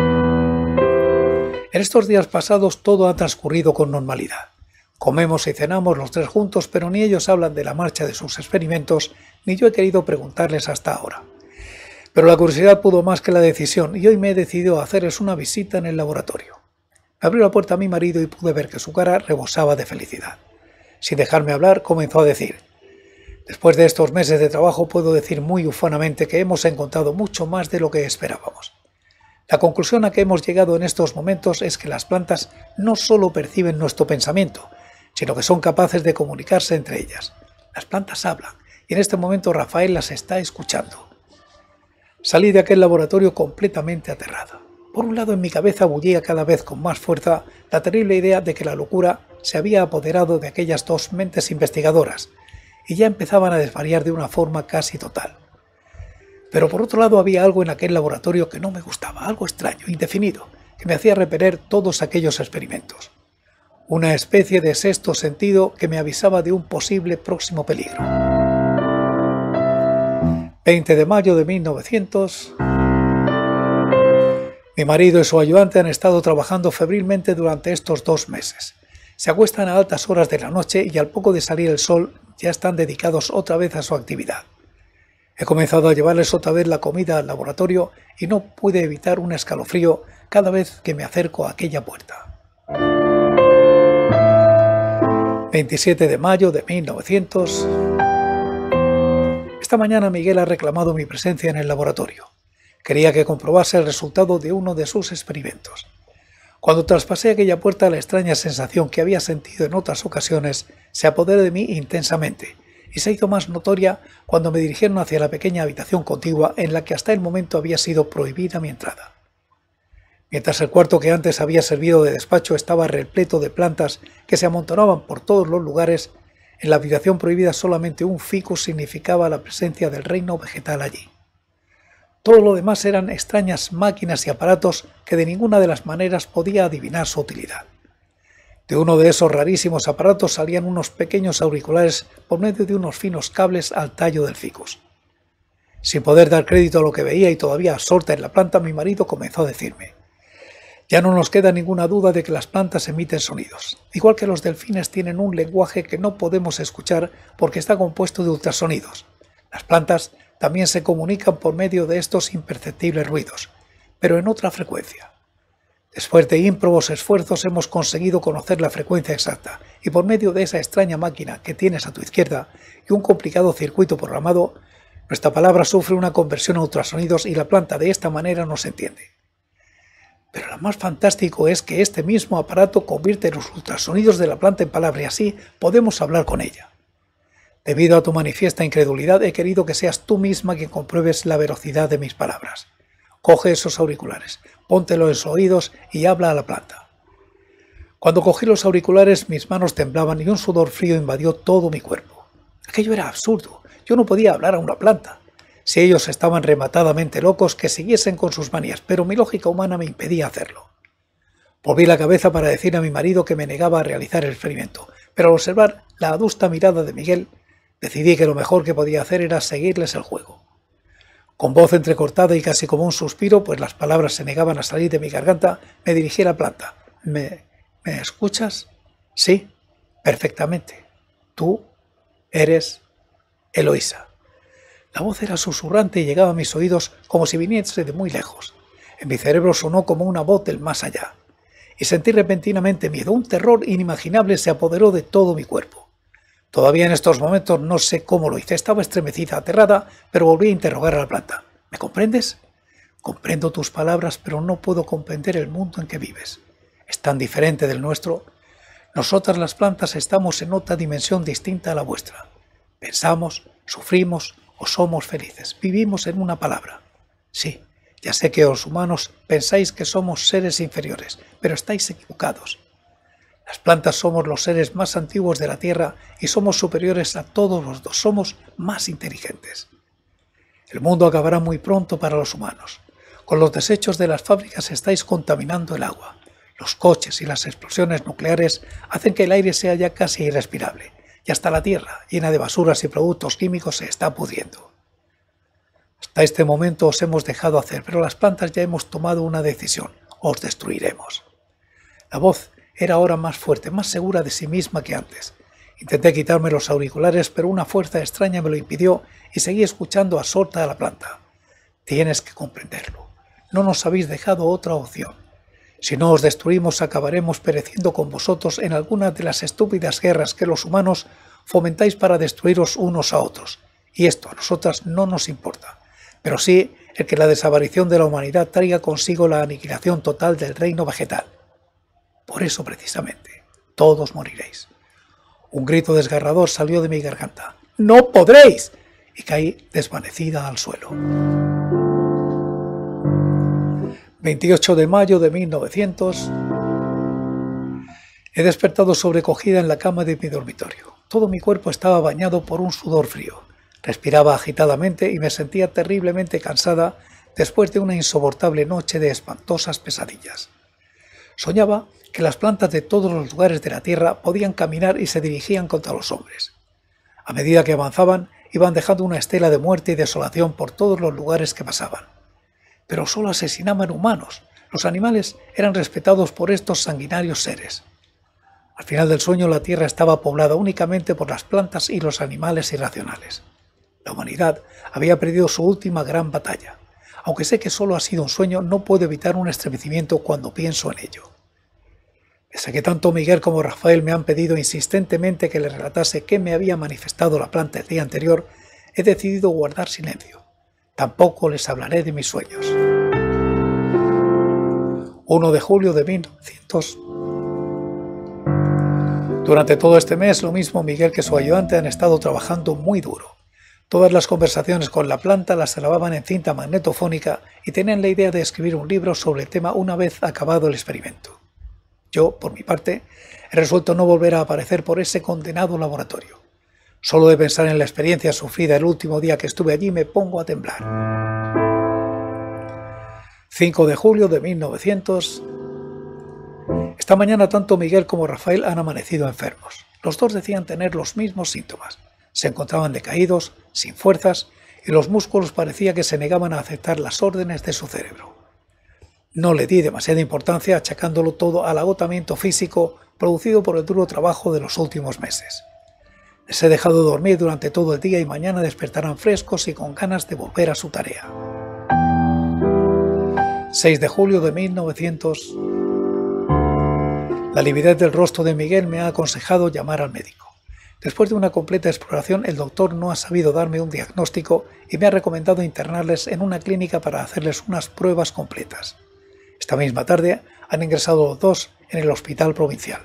En estos días pasados todo ha transcurrido con normalidad. Comemos y cenamos los tres juntos, pero ni ellos hablan de la marcha de sus experimentos, ni yo he querido preguntarles hasta ahora. Pero la curiosidad pudo más que la decisión y hoy me he decidido a hacerles una visita en el laboratorio. Me abrió la puerta a mi marido y pude ver que su cara rebosaba de felicidad. Sin dejarme hablar, comenzó a decir: después de estos meses de trabajo puedo decir muy ufanamente que hemos encontrado mucho más de lo que esperábamos. La conclusión a que hemos llegado en estos momentos es que las plantas no solo perciben nuestro pensamiento, sino que son capaces de comunicarse entre ellas. Las plantas hablan y en este momento Rafael las está escuchando. Salí de aquel laboratorio completamente aterrada. Por un lado, en mi cabeza bullía cada vez con más fuerza la terrible idea de que la locura se había apoderado de aquellas dos mentes investigadoras y ya empezaban a desvariar de una forma casi total. Pero por otro lado había algo en aquel laboratorio que no me gustaba, algo extraño, indefinido, que me hacía repeler todos aquellos experimentos. Una especie de sexto sentido que me avisaba de un posible próximo peligro. veinte de mayo de mil novecientos... Mi marido y su ayudante han estado trabajando febrilmente durante estos dos meses. Se acuestan a altas horas de la noche y al poco de salir el sol ya están dedicados otra vez a su actividad. He comenzado a llevarles otra vez la comida al laboratorio y no pude evitar un escalofrío cada vez que me acerco a aquella puerta. veintisiete de mayo de mil novecientos... Esta mañana Miguel ha reclamado mi presencia en el laboratorio. Quería que comprobase el resultado de uno de sus experimentos. Cuando traspasé aquella puerta, la extraña sensación que había sentido en otras ocasiones se apoderó de mí intensamente y se hizo más notoria cuando me dirigieron hacia la pequeña habitación contigua en la que hasta el momento había sido prohibida mi entrada. Mientras el cuarto que antes había servido de despacho estaba repleto de plantas que se amontonaban por todos los lugares, en la habitación prohibida solamente un ficus significaba la presencia del reino vegetal allí. Todo lo demás eran extrañas máquinas y aparatos que de ninguna de las maneras podía adivinar su utilidad. De uno de esos rarísimos aparatos salían unos pequeños auriculares por medio de unos finos cables al tallo del ficus. Sin poder dar crédito a lo que veía y todavía absorta en la planta, mi marido comenzó a decirme: «Ya no nos queda ninguna duda de que las plantas emiten sonidos. Igual que los delfines tienen un lenguaje que no podemos escuchar porque está compuesto de ultrasonidos. Las plantas también se comunican por medio de estos imperceptibles ruidos, pero en otra frecuencia. Después de ímprobos esfuerzos hemos conseguido conocer la frecuencia exacta y por medio de esa extraña máquina que tienes a tu izquierda y un complicado circuito programado, nuestra palabra sufre una conversión a ultrasonidos y la planta de esta manera nos entiende. Pero lo más fantástico es que este mismo aparato convierte los ultrasonidos de la planta en palabras y así podemos hablar con ella. Debido a tu manifiesta incredulidad, he querido que seas tú misma quien compruebes la veracidad de mis palabras. Coge esos auriculares, póntelo en los oídos y habla a la planta». Cuando cogí los auriculares, mis manos temblaban y un sudor frío invadió todo mi cuerpo. Aquello era absurdo. Yo no podía hablar a una planta. Si ellos estaban rematadamente locos, que siguiesen con sus manías, pero mi lógica humana me impedía hacerlo. Volví la cabeza para decir a mi marido que me negaba a realizar el experimento, pero al observar la adusta mirada de Miguel, decidí que lo mejor que podía hacer era seguirles el juego. Con voz entrecortada y casi como un suspiro, pues las palabras se negaban a salir de mi garganta, me dirigí a la planta. ¿Me, ¿me escuchas? Sí, perfectamente. Tú eres Eloísa. La voz era susurrante y llegaba a mis oídos como si viniese de muy lejos. En mi cerebro sonó como una voz del más allá. Y sentí repentinamente miedo. Un terror inimaginable se apoderó de todo mi cuerpo. Todavía en estos momentos no sé cómo lo hice. Estaba estremecida, aterrada, pero volví a interrogar a la planta. ¿Me comprendes? Comprendo tus palabras, pero no puedo comprender el mundo en que vives. Es tan diferente del nuestro. Nosotras las plantas estamos en otra dimensión distinta a la vuestra. Pensamos, sufrimos o somos felices. Vivimos en una palabra. Sí, ya sé que los humanos pensáis que somos seres inferiores, pero estáis equivocados. Las plantas somos los seres más antiguos de la Tierra y somos superiores a todos los dos, somos más inteligentes. El mundo acabará muy pronto para los humanos. Con los desechos de las fábricas estáis contaminando el agua. Los coches y las explosiones nucleares hacen que el aire sea ya casi irrespirable, y hasta la Tierra, llena de basuras y productos químicos, se está pudriendo. Hasta este momento os hemos dejado hacer, pero las plantas ya hemos tomado una decisión. Os destruiremos. La voz era ahora más fuerte, más segura de sí misma que antes. Intenté quitarme los auriculares, pero una fuerza extraña me lo impidió y seguí escuchando absorta a la planta. Tienes que comprenderlo. No nos habéis dejado otra opción. Si no os destruimos, acabaremos pereciendo con vosotros en alguna de las estúpidas guerras que los humanos fomentáis para destruiros unos a otros. Y esto a nosotras no nos importa. Pero sí el que la desaparición de la humanidad traiga consigo la aniquilación total del reino vegetal. Por eso, precisamente, todos moriréis. Un grito desgarrador salió de mi garganta. ¡No podréis! Y caí desvanecida al suelo. veintiocho de mayo de mil novecientos. He despertado sobrecogida en la cama de mi dormitorio. Todo mi cuerpo estaba bañado por un sudor frío. Respiraba agitadamente y me sentía terriblemente cansada después de una insoportable noche de espantosas pesadillas. Soñaba que las plantas de todos los lugares de la tierra podían caminar y se dirigían contra los hombres. A medida que avanzaban, iban dejando una estela de muerte y desolación por todos los lugares que pasaban. Pero solo asesinaban humanos. Los animales eran respetados por estos sanguinarios seres. Al final del sueño, la tierra estaba poblada únicamente por las plantas y los animales irracionales. La humanidad había perdido su última gran batalla. Aunque sé que solo ha sido un sueño, no puedo evitar un estremecimiento cuando pienso en ello. Pese a que tanto Miguel como Rafael me han pedido insistentemente que les relatase qué me había manifestado la planta el día anterior, he decidido guardar silencio. Tampoco les hablaré de mis sueños. primero de julio de mil novecientos. Durante todo este mes, lo mismo Miguel que su ayudante han estado trabajando muy duro. Todas las conversaciones con la planta las grababan en cinta magnetofónica y tenían la idea de escribir un libro sobre el tema una vez acabado el experimento. Yo, por mi parte, he resuelto no volver a aparecer por ese condenado laboratorio. Solo de pensar en la experiencia sufrida el último día que estuve allí me pongo a temblar. cinco de julio de mil novecientos. Esta mañana tanto Miguel como Rafael han amanecido enfermos. Los dos decían tener los mismos síntomas. Se encontraban decaídos, sin fuerzas, y los músculos parecía que se negaban a aceptar las órdenes de su cerebro. No le di demasiada importancia, achacándolo todo al agotamiento físico producido por el duro trabajo de los últimos meses. Les he dejado dormir durante todo el día y mañana despertarán frescos y con ganas de volver a su tarea. seis de julio de mil novecientos. La lividez del rostro de Miguel me ha aconsejado llamar al médico. Después de una completa exploración, el doctor no ha sabido darme un diagnóstico y me ha recomendado internarles en una clínica para hacerles unas pruebas completas. Esta misma tarde han ingresado los dos en el hospital provincial.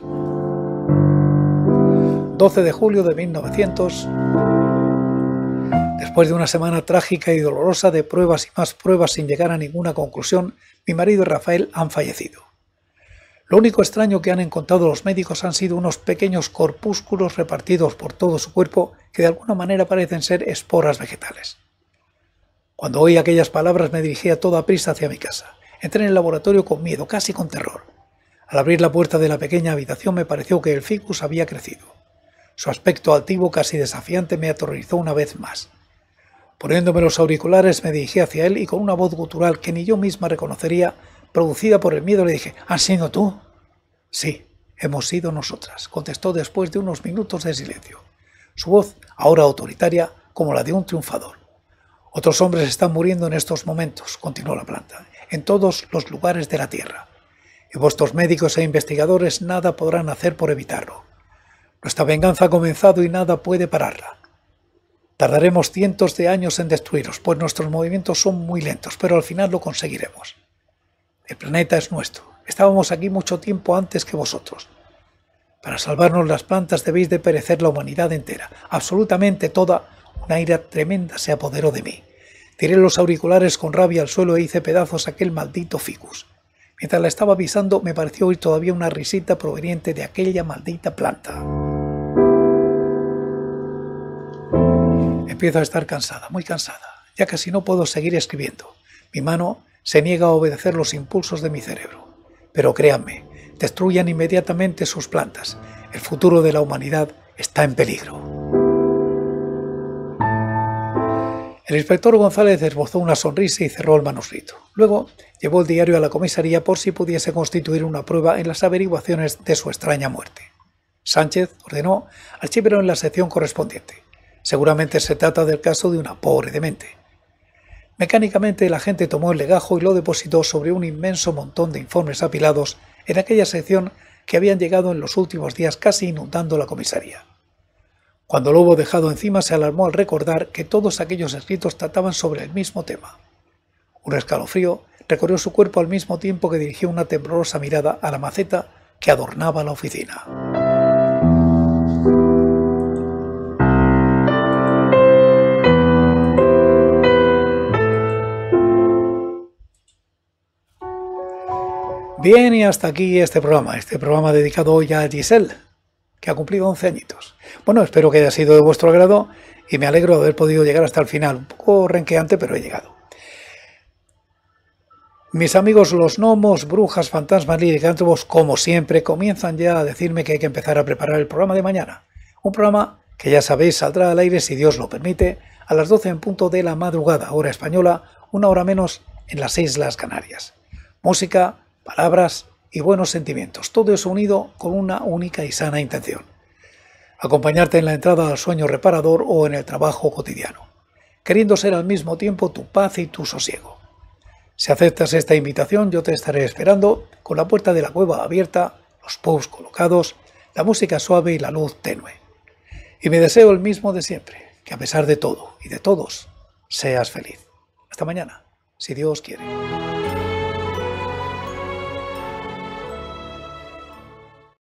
doce de julio de mil novecientos. Después de una semana trágica y dolorosa de pruebas y más pruebas sin llegar a ninguna conclusión, mi marido y Rafael han fallecido. Lo único extraño que han encontrado los médicos han sido unos pequeños corpúsculos repartidos por todo su cuerpo que de alguna manera parecen ser esporas vegetales. Cuando oí aquellas palabras me dirigí a toda prisa hacia mi casa. Entré en el laboratorio con miedo, casi con terror. Al abrir la puerta de la pequeña habitación me pareció que el ficus había crecido. Su aspecto altivo, casi desafiante, me aterrorizó una vez más. Poniéndome los auriculares me dirigí hacia él y con una voz gutural que ni yo misma reconocería, producida por el miedo, le dije: ¿Has sido tú? Sí, hemos sido nosotras, contestó después de unos minutos de silencio. Su voz, ahora autoritaria, como la de un triunfador. Otros hombres están muriendo en estos momentos, continuó la planta, en todos los lugares de la tierra. Y vuestros médicos e investigadores nada podrán hacer por evitarlo. Nuestra venganza ha comenzado y nada puede pararla. Tardaremos cientos de años en destruiros, pues nuestros movimientos son muy lentos, pero al final lo conseguiremos. El planeta es nuestro. Estábamos aquí mucho tiempo antes que vosotros. Para salvarnos las plantas debéis de perecer la humanidad entera, absolutamente toda. Una ira tremenda se apoderó de mí. Tiré los auriculares con rabia al suelo e hice pedazos aquel maldito ficus. Mientras la estaba pisando me pareció oír todavía una risita proveniente de aquella maldita planta. Empiezo a estar cansada, muy cansada. Ya casi no puedo seguir escribiendo. Mi mano se niega a obedecer los impulsos de mi cerebro. Pero créanme, destruyan inmediatamente sus plantas. El futuro de la humanidad está en peligro. El inspector González esbozó una sonrisa y cerró el manuscrito. Luego llevó el diario a la comisaría por si pudiese constituir una prueba en las averiguaciones de su extraña muerte. Sánchez ordenó archivarlo en la sección correspondiente. Seguramente se trata del caso de una pobre demente. Mecánicamente el agente tomó el legajo y lo depositó sobre un inmenso montón de informes apilados en aquella sección que habían llegado en los últimos días casi inundando la comisaría. Cuando lo hubo dejado encima se alarmó al recordar que todos aquellos escritos trataban sobre el mismo tema. Un escalofrío recorrió su cuerpo al mismo tiempo que dirigió una temblorosa mirada a la maceta que adornaba la oficina. Bien, y hasta aquí este programa, este programa dedicado hoy a Giselle, que ha cumplido once añitos. Bueno, espero que haya sido de vuestro agrado y me alegro de haber podido llegar hasta el final. Un poco renqueante, pero he llegado. Mis amigos los gnomos, brujas, fantasmas, licántropos, como siempre, comienzan ya a decirme que hay que empezar a preparar el programa de mañana. Un programa que ya sabéis saldrá al aire, si Dios lo permite, a las doce en punto de la madrugada, hora española, una hora menos en las Islas Canarias. Música, palabras y buenos sentimientos, todo eso unido con una única y sana intención: acompañarte en la entrada al sueño reparador o en el trabajo cotidiano, queriendo ser al mismo tiempo tu paz y tu sosiego. Si aceptas esta invitación, yo te estaré esperando con la puerta de la cueva abierta, los pubs colocados, la música suave y la luz tenue. Y me deseo el mismo de siempre, que a pesar de todo y de todos, seas feliz. Hasta mañana, si Dios quiere.